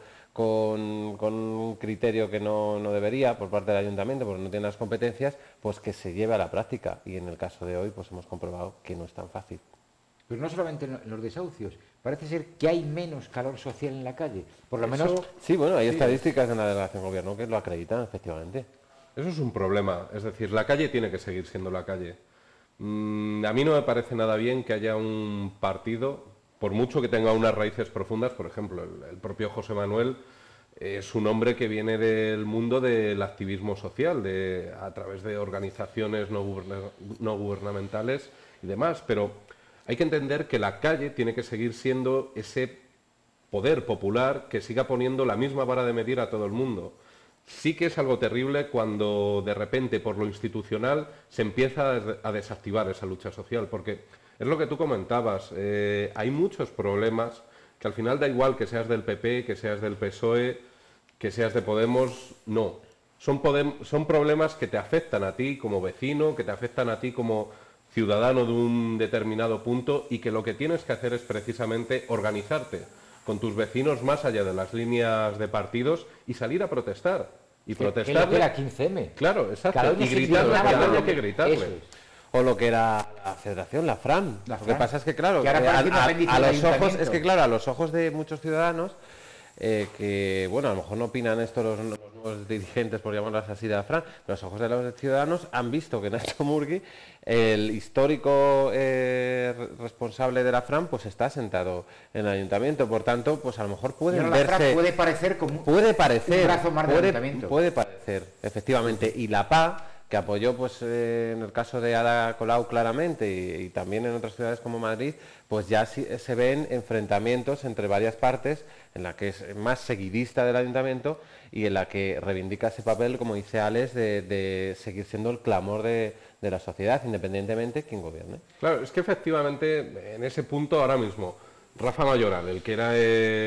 con, con un criterio que no, no debería por parte del ayuntamiento, porque no tiene las competencias, pues que se lleve a la práctica. Y en el caso de hoy, pues hemos comprobado que no es tan fácil. Pero no solamente en los desahucios, parece ser que hay menos calor social en la calle. Por lo menos... Eso, sí, bueno, hay sí. estadísticas en la delegación de gobierno que lo acreditan, efectivamente. Eso es un problema, es decir, la calle tiene que seguir siendo la calle. Mm, a mí no me parece nada bien que haya un partido, por mucho que tenga unas raíces profundas, por ejemplo, el, el propio José Manuel es un hombre que viene del mundo del activismo social, de, a través de organizaciones no, guberna, no gubernamentales y demás, pero hay que entender que la calle tiene que seguir siendo ese poder popular que siga poniendo la misma vara de medir a todo el mundo. Sí que es algo terrible cuando de repente por lo institucional se empieza a desactivar esa lucha social, porque es lo que tú comentabas, eh, hay muchos problemas que al final da igual que seas del P P, que seas del P S O E, que seas de Podemos, no. Son, podem- son problemas que te afectan a ti como vecino, que te afectan a ti como ciudadano de un determinado punto y que lo que tienes que hacer es precisamente organizarte con tus vecinos más allá de las líneas de partidos y salir a protestar. Y protestar. Que era quince eme. Claro, exacto. Cada uno Y se gritarle, indignaba que con haya lo que que- gritarle. eso es. O lo que era la federación, la Fran. La Lo Fran. que pasa es que, claro, Que ahora eh, a, parece un a- apéndice a del los ojos, ayuntamiento. es que claro, a los ojos de muchos ciudadanos, eh, que, bueno, a lo mejor no opinan esto los, los nuevos dirigentes, por llamarlas así, de la Fran, pero a los ojos de los ciudadanos han visto que Nacho Murgui, el histórico eh, re- responsable de la Fran, pues está sentado en el ayuntamiento. Por tanto, pues a lo mejor Y pueden ahora la verse... Fran puede parecer como Puede parecer, un brazo más del puede, ayuntamiento. puede parecer, efectivamente. Y la P A, que apoyó pues eh, en el caso de Ada Colau claramente y, y también en otras ciudades como Madrid, pues ya sí, se ven enfrentamientos entre varias partes, en la que es más seguidista del ayuntamiento y en la que reivindica ese papel, como dice Alex, de, de seguir siendo el clamor de, de la sociedad, independientemente de quién gobierne. Claro, es que efectivamente en ese punto ahora mismo, Rafa Mayoral, el que era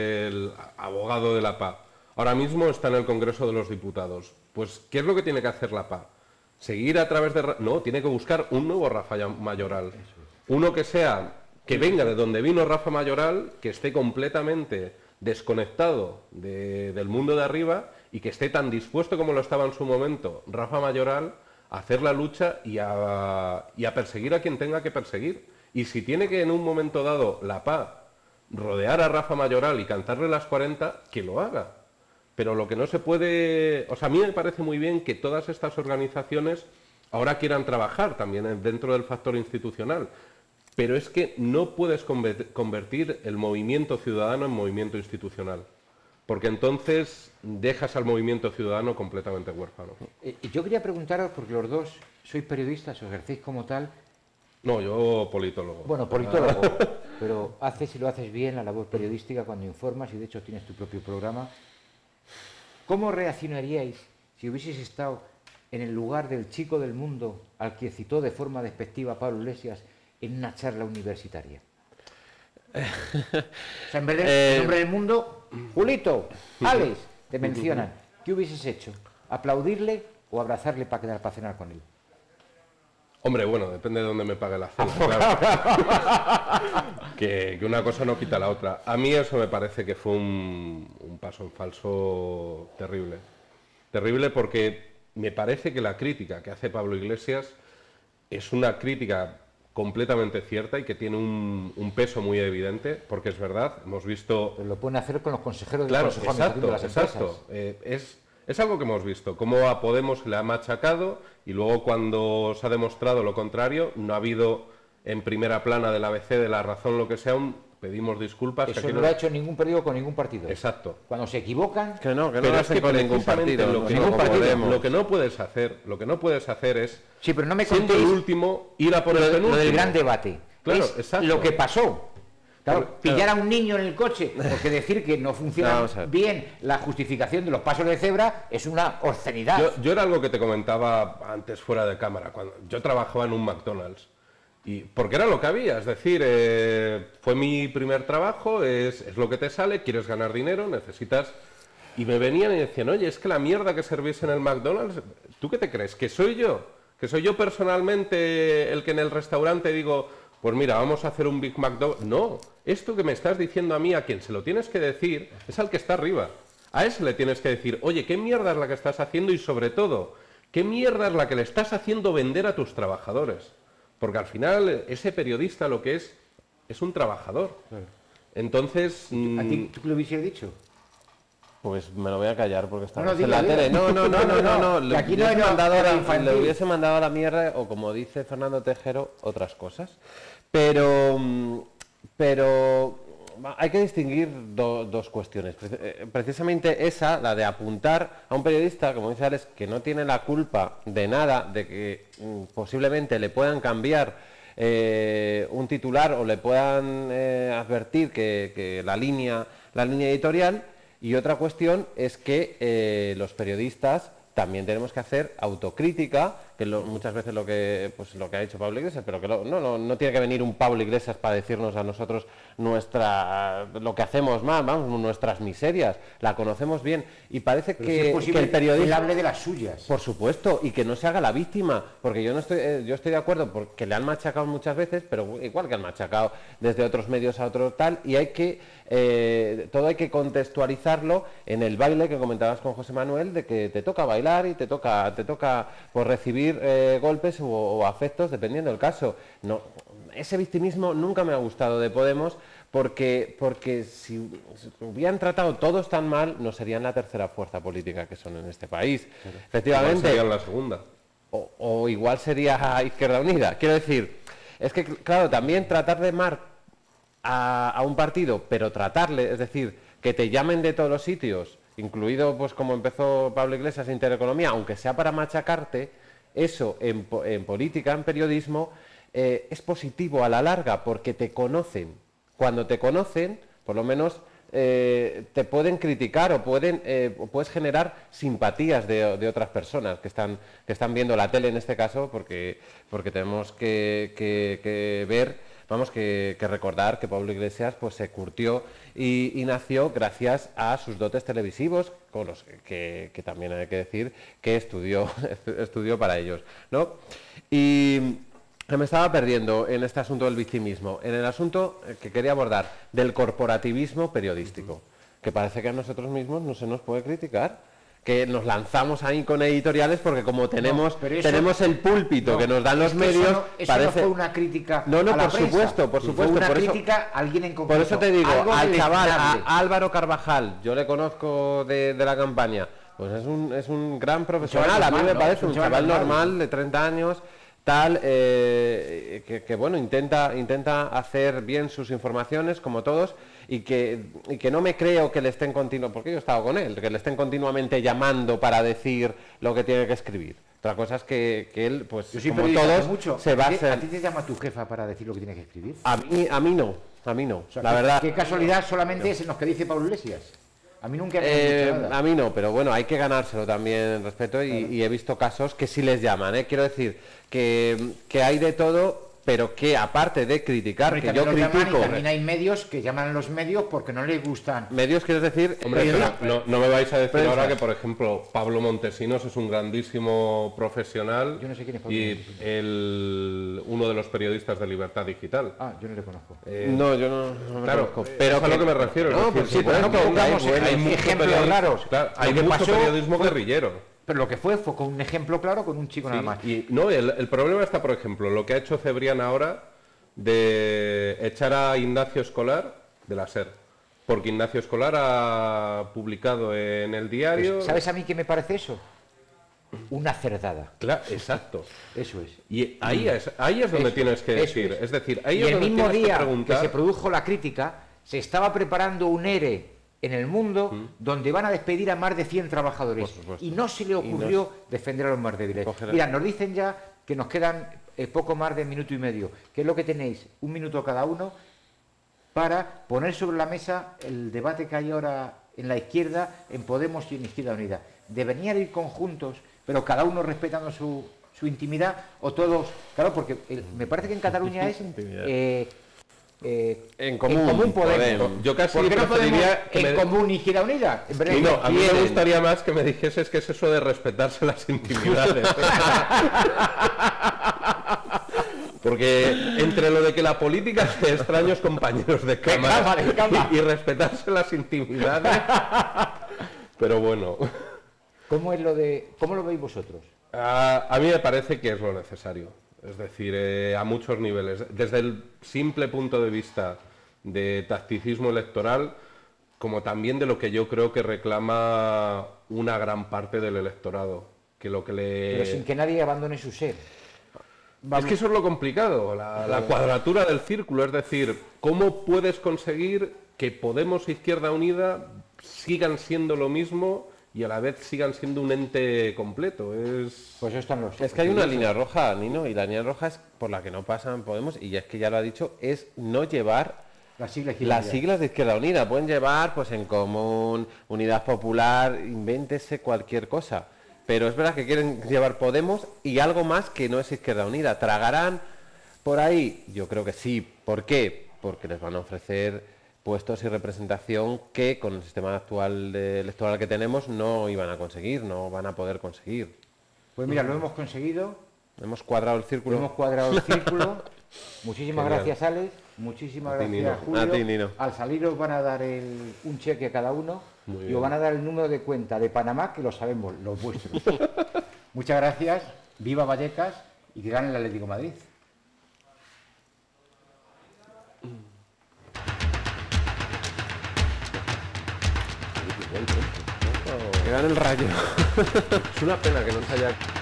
el abogado de la P A, ahora mismo está en el Congreso de los Diputados. Pues, ¿qué es lo que tiene que hacer la P A? Seguir a través de... Ra- No, tiene que buscar un nuevo Rafa Ya- Mayoral. Uno que sea, que venga de donde vino Rafa Mayoral, que esté completamente desconectado de- del mundo de arriba y que esté tan dispuesto como lo estaba en su momento Rafa Mayoral a hacer la lucha y a, y a perseguir a quien tenga que perseguir. Y si tiene que en un momento dado la P A rodear a Rafa Mayoral y cantarle las cuarenta, que lo haga. Pero lo que no se puede... O sea, a mí me parece muy bien que todas estas organizaciones ahora quieran trabajar también en- dentro del factor institucional. Pero es que no puedes conver- convertir el movimiento ciudadano en movimiento institucional. Porque entonces dejas al movimiento ciudadano completamente huérfano. Eh, yo quería preguntaros, porque los dos sois periodistas, os ejercéis como tal, No, yo politólogo. bueno, politólogo, pero haces y lo haces bien la labor periodística cuando informas y de hecho tienes tu propio programa. ¿Cómo reaccionaríais si hubieseis estado en el lugar del chico del mundo al que citó de forma despectiva Pablo Iglesias en una charla universitaria? O sea, en vez de Eh, el nombre del mundo, Julito, Alex, te mencionan. ¿Qué hubieses hecho? ¿Aplaudirle o abrazarle para quedar para cenar con él? Hombre, bueno, depende de dónde me pague la cena, claro. que, que una cosa no quita la otra. A mí eso me parece que fue un, un paso en falso terrible. Terrible porque me parece que la crítica que hace Pablo Iglesias es una crítica completamente cierta y que tiene un, un peso muy evidente, porque es verdad, hemos visto... Pues lo pueden hacer con los consejeros del Claro, Consejo Administrativo de exacto, las empresas. exacto. Eh, es, es algo que hemos visto, cómo a Podemos le ha machacado y luego cuando se ha demostrado lo contrario, no ha habido en primera plana del A B C de La Razón, lo que sea, un pedimos disculpas. que Eso aquí no lo ha hecho ningún periódico con ningún partido. Exacto. Cuando se equivocan, Que no, que no Pero lo es hacen que con ningún precisamente partido. lo que, no no, como partido, Podemos. lo que no puedes hacer, lo que no puedes hacer es, sí, pero no me siendo el contéis último, ir a por lo, el lo penúltimo. del gran debate. Claro, es exacto. lo que pasó. Claro, Claro, pillar a un niño en el coche, porque decir que no No, funciona vamos a ver. bien la justificación de los pasos de cebra es una obscenidad. Yo, yo era algo que te comentaba antes fuera de cámara, cuando yo trabajaba en un McDonald's. Y porque era lo que había, es decir, eh, fue mi primer trabajo, es, es lo que te sale, quieres ganar dinero, necesitas... Y me venían y decían, oye, es que la mierda que servís en el McDonald's, ¿tú qué te crees? ¿Que soy yo? ¿Que soy yo personalmente el que en el restaurante digo, pues mira, vamos a hacer un Big Mac doble. No, esto que me estás diciendo a mí, a quien se lo tienes que decir, es al que está arriba. A ese le tienes que decir, oye, ¿qué mierda es la que estás haciendo? Y sobre todo, ¿qué mierda es la que le estás haciendo vender a tus trabajadores? Porque al final, ese periodista lo que es, es un trabajador. Entonces... ¿A ti tú lo hubieses dicho? Pues me lo voy a callar porque está No, no, en dilo, la dilo. tele. No, no, no, no, no, no. Que Le, aquí no hubiese hay mandado a la, infantil. le hubiese mandado a la mierda, o como dice Fernando Tejero, otras cosas. Pero, mm, pero hay que distinguir do- dos cuestiones. Preci- eh, Precisamente esa, la de apuntar a un periodista, como dice Alex, que no tiene la culpa de nada, de que mm, posiblemente le puedan cambiar eh, un titular o le puedan eh, advertir que, que la línea, la línea editorial. Y otra cuestión es que eh, los periodistas también tenemos que hacer autocrítica, que es lo- muchas veces lo que, pues, lo que ha dicho Pablo Iglesias, pero que lo- no, no, no tiene que venir un Pablo Iglesias para decirnos a nosotros nuestra, lo que hacemos mal, vamos, nuestras miserias, la conocemos bien. Y parece Pero si que, es posible que el periodista... que él hable de las suyas. Por supuesto, y que no se haga la víctima, porque yo no estoy, eh, yo estoy de acuerdo porque le han machacado muchas veces, pero igual que han machacado desde otros medios a otro tal, y hay que, eh, todo hay que contextualizarlo en el baile que comentabas con José Manuel, de que te toca bailar y te toca, te toca por recibir eh, golpes o, o afectos, dependiendo del caso. No, ese victimismo nunca me ha gustado de Podemos, porque, porque si, si hubieran tratado todos tan mal, no serían la tercera fuerza política que son en este país. Igual Efectivamente. sería la segunda. O, o igual sería Izquierda Unida. Quiero decir, es que, claro, también tratar de mar a, a un partido, pero tratarle, es decir, que te llamen de todos los sitios, incluido, pues como empezó Pablo Iglesias, Intereconomía, aunque sea para machacarte, eso en, po- en política, en periodismo, eh, es positivo a la larga, porque te conocen. Cuando te conocen, por lo menos... Eh, te pueden criticar o pueden eh, o puedes generar simpatías de, de otras personas que están que están viendo la tele en este caso, porque porque tenemos que, que- que ver, vamos, que, que recordar que Pablo Iglesias pues se curtió y, y nació gracias a sus dotes televisivos, con los que, que también hay que decir que estudió estudió para ellos, ¿no? Y que me estaba perdiendo en este asunto del victimismo, en el asunto que quería abordar del corporativismo periodístico, que parece que a nosotros mismos no se nos puede criticar, que nos lanzamos ahí con editoriales porque como tenemos pero eso- tenemos el púlpito No, que nos dan los es que medios, eso no, eso parece... no fue una crítica No, no, a la por prensa. supuesto, por Fue supuesto, una por eso- crítica a alguien en Por concreto. eso te digo, algo al chaval, a, deleznable. a Álvaro Carvajal, yo le conozco de, de la campaña, pues es un, es un gran profesional, chaval a mí normal, me ¿no? parece Un un chaval chaval normal. normal de treinta años, tal, eh, que, que, bueno, intenta, intenta hacer bien sus informaciones, como todos, y que, y que no me creo que le estén continuamente, porque yo he estado con él, que le estén continuamente llamando para decir lo que tiene que escribir. Otra cosa es que, que él, pues Yo soy como periodista hace todos, mucho. se va a ¿A ti- ser... ¿A ti te llama tu jefa para decir lo que tienes que escribir? A mí, a mí no, a mí no, O sea, la qué- verdad. Qué casualidad solamente es en los que dice Pablo Iglesias. A mí nunca me han Eh, dicho nada. a mí no, pero bueno, hay que ganárselo también el respeto y, y he visto casos que sí les llaman, ¿eh? Quiero decir que, que hay de todo, pero que aparte de criticar, Hombre, que también yo los llaman critico, y también hay medios que llaman a los medios porque no les gustan. medios quieres decir, Hombre, Periodista. pero no, no me vais a decir Prensa. ahora que, por ejemplo, Pablo Montesinos es un grandísimo profesional Yo no sé quién es Pablo y Montesinos. el, uno de los periodistas de Libertad Digital. Ah, yo no le conozco. Eh, no, yo no, no me Claro, conozco, pero es a que- lo que me refiero. es No, decir, por supuesto, que hay pongamos buenos. hay mucho ejemplos periodismo- raros. claro, hay Lo que mucho pasó periodismo fue- guerrillero. Pero lo que fue fue con un ejemplo claro, con un chico nada Sí, más. y no, el, el problema está, por ejemplo, lo que ha hecho Cebrián ahora de echar a Ignacio Escolar de la SER. Porque Ignacio Escolar ha publicado en el diario... Pues, ¿sabes a mí qué me parece eso? Una cerdada. Claro, exacto. Eso es. Y ahí es, ahí es donde Eso, tienes que eso decir. es. Es decir, ahí Y es el donde mismo tienes que día que, preguntar... se produjo la crítica, se estaba preparando un ERE en el mundo donde van a despedir a más de cien trabajadores. Por supuesto. Y no se le ocurrió defender a los más débiles. Coger- Mira, nos dicen ya que nos quedan eh, poco más de minuto y medio. ¿Qué es lo que tenéis? Un minuto cada uno para poner sobre la mesa el debate que hay ahora en la izquierda, en Podemos y en Izquierda Unida. ¿Deberían ir conjuntos, pero cada uno respetando su, su intimidad, o todos? Claro, porque el- me parece que en Cataluña es Intimidad. eh, eh, En común Podemos. Podemos. Yo casi ¿Por qué no podemos preferiría que en me- común Izquierda Unida? En vez de- Y no, a mí me quieren. gustaría más que me dijeses que es eso de respetarse las intimidades. Porque entre lo de que la política hace extraños compañeros de cámara cámara, de cámara. y, y respetarse las intimidades, pero bueno. ¿Cómo es lo de, cómo lo veis vosotros? A, a mí me parece que es lo necesario, es decir, eh, a muchos niveles. Desde el simple punto de vista de tacticismo electoral, como también de lo que yo creo que reclama una gran parte del electorado, que lo que le... Pero sin que nadie abandone su ser. Es que eso es lo complicado, la, la cuadratura del círculo, es decir, ¿cómo puedes conseguir que Podemos e Izquierda Unida sigan siendo lo mismo y a la vez sigan siendo un ente completo? Es... Pues eso están los... Es que hay una línea roja, Nino, y la línea roja es por la que no pasan Podemos, y es que ya lo ha dicho, es no llevar Las siglas, las siglas de Izquierda Unida. Pueden llevar, pues en común, Unidad Popular, invéntese cualquier cosa. Pero es verdad que quieren llevar Podemos y algo más que no es Izquierda Unida. ¿Tragarán por ahí? Yo creo que sí. ¿Por qué? Porque les van a ofrecer puestos y representación que con el sistema actual de electoral que tenemos no iban a conseguir, no van a poder conseguir. Pues mira, lo hemos conseguido, Hemos cuadrado el círculo. hemos cuadrado el círculo. Muchísimas Genial. gracias, Alex. Muchísimas A ti, gracias, Nino. Julio. A ti, Nino. Al salir os van a dar el- un cheque a cada uno Muy y bien. os van a dar el número de cuenta de Panamá, que lo sabemos, los vuestros. Muchas gracias, viva Vallecas y que gane el Atlético de Madrid. Que gane el Rayo. Es una pena que no se haya...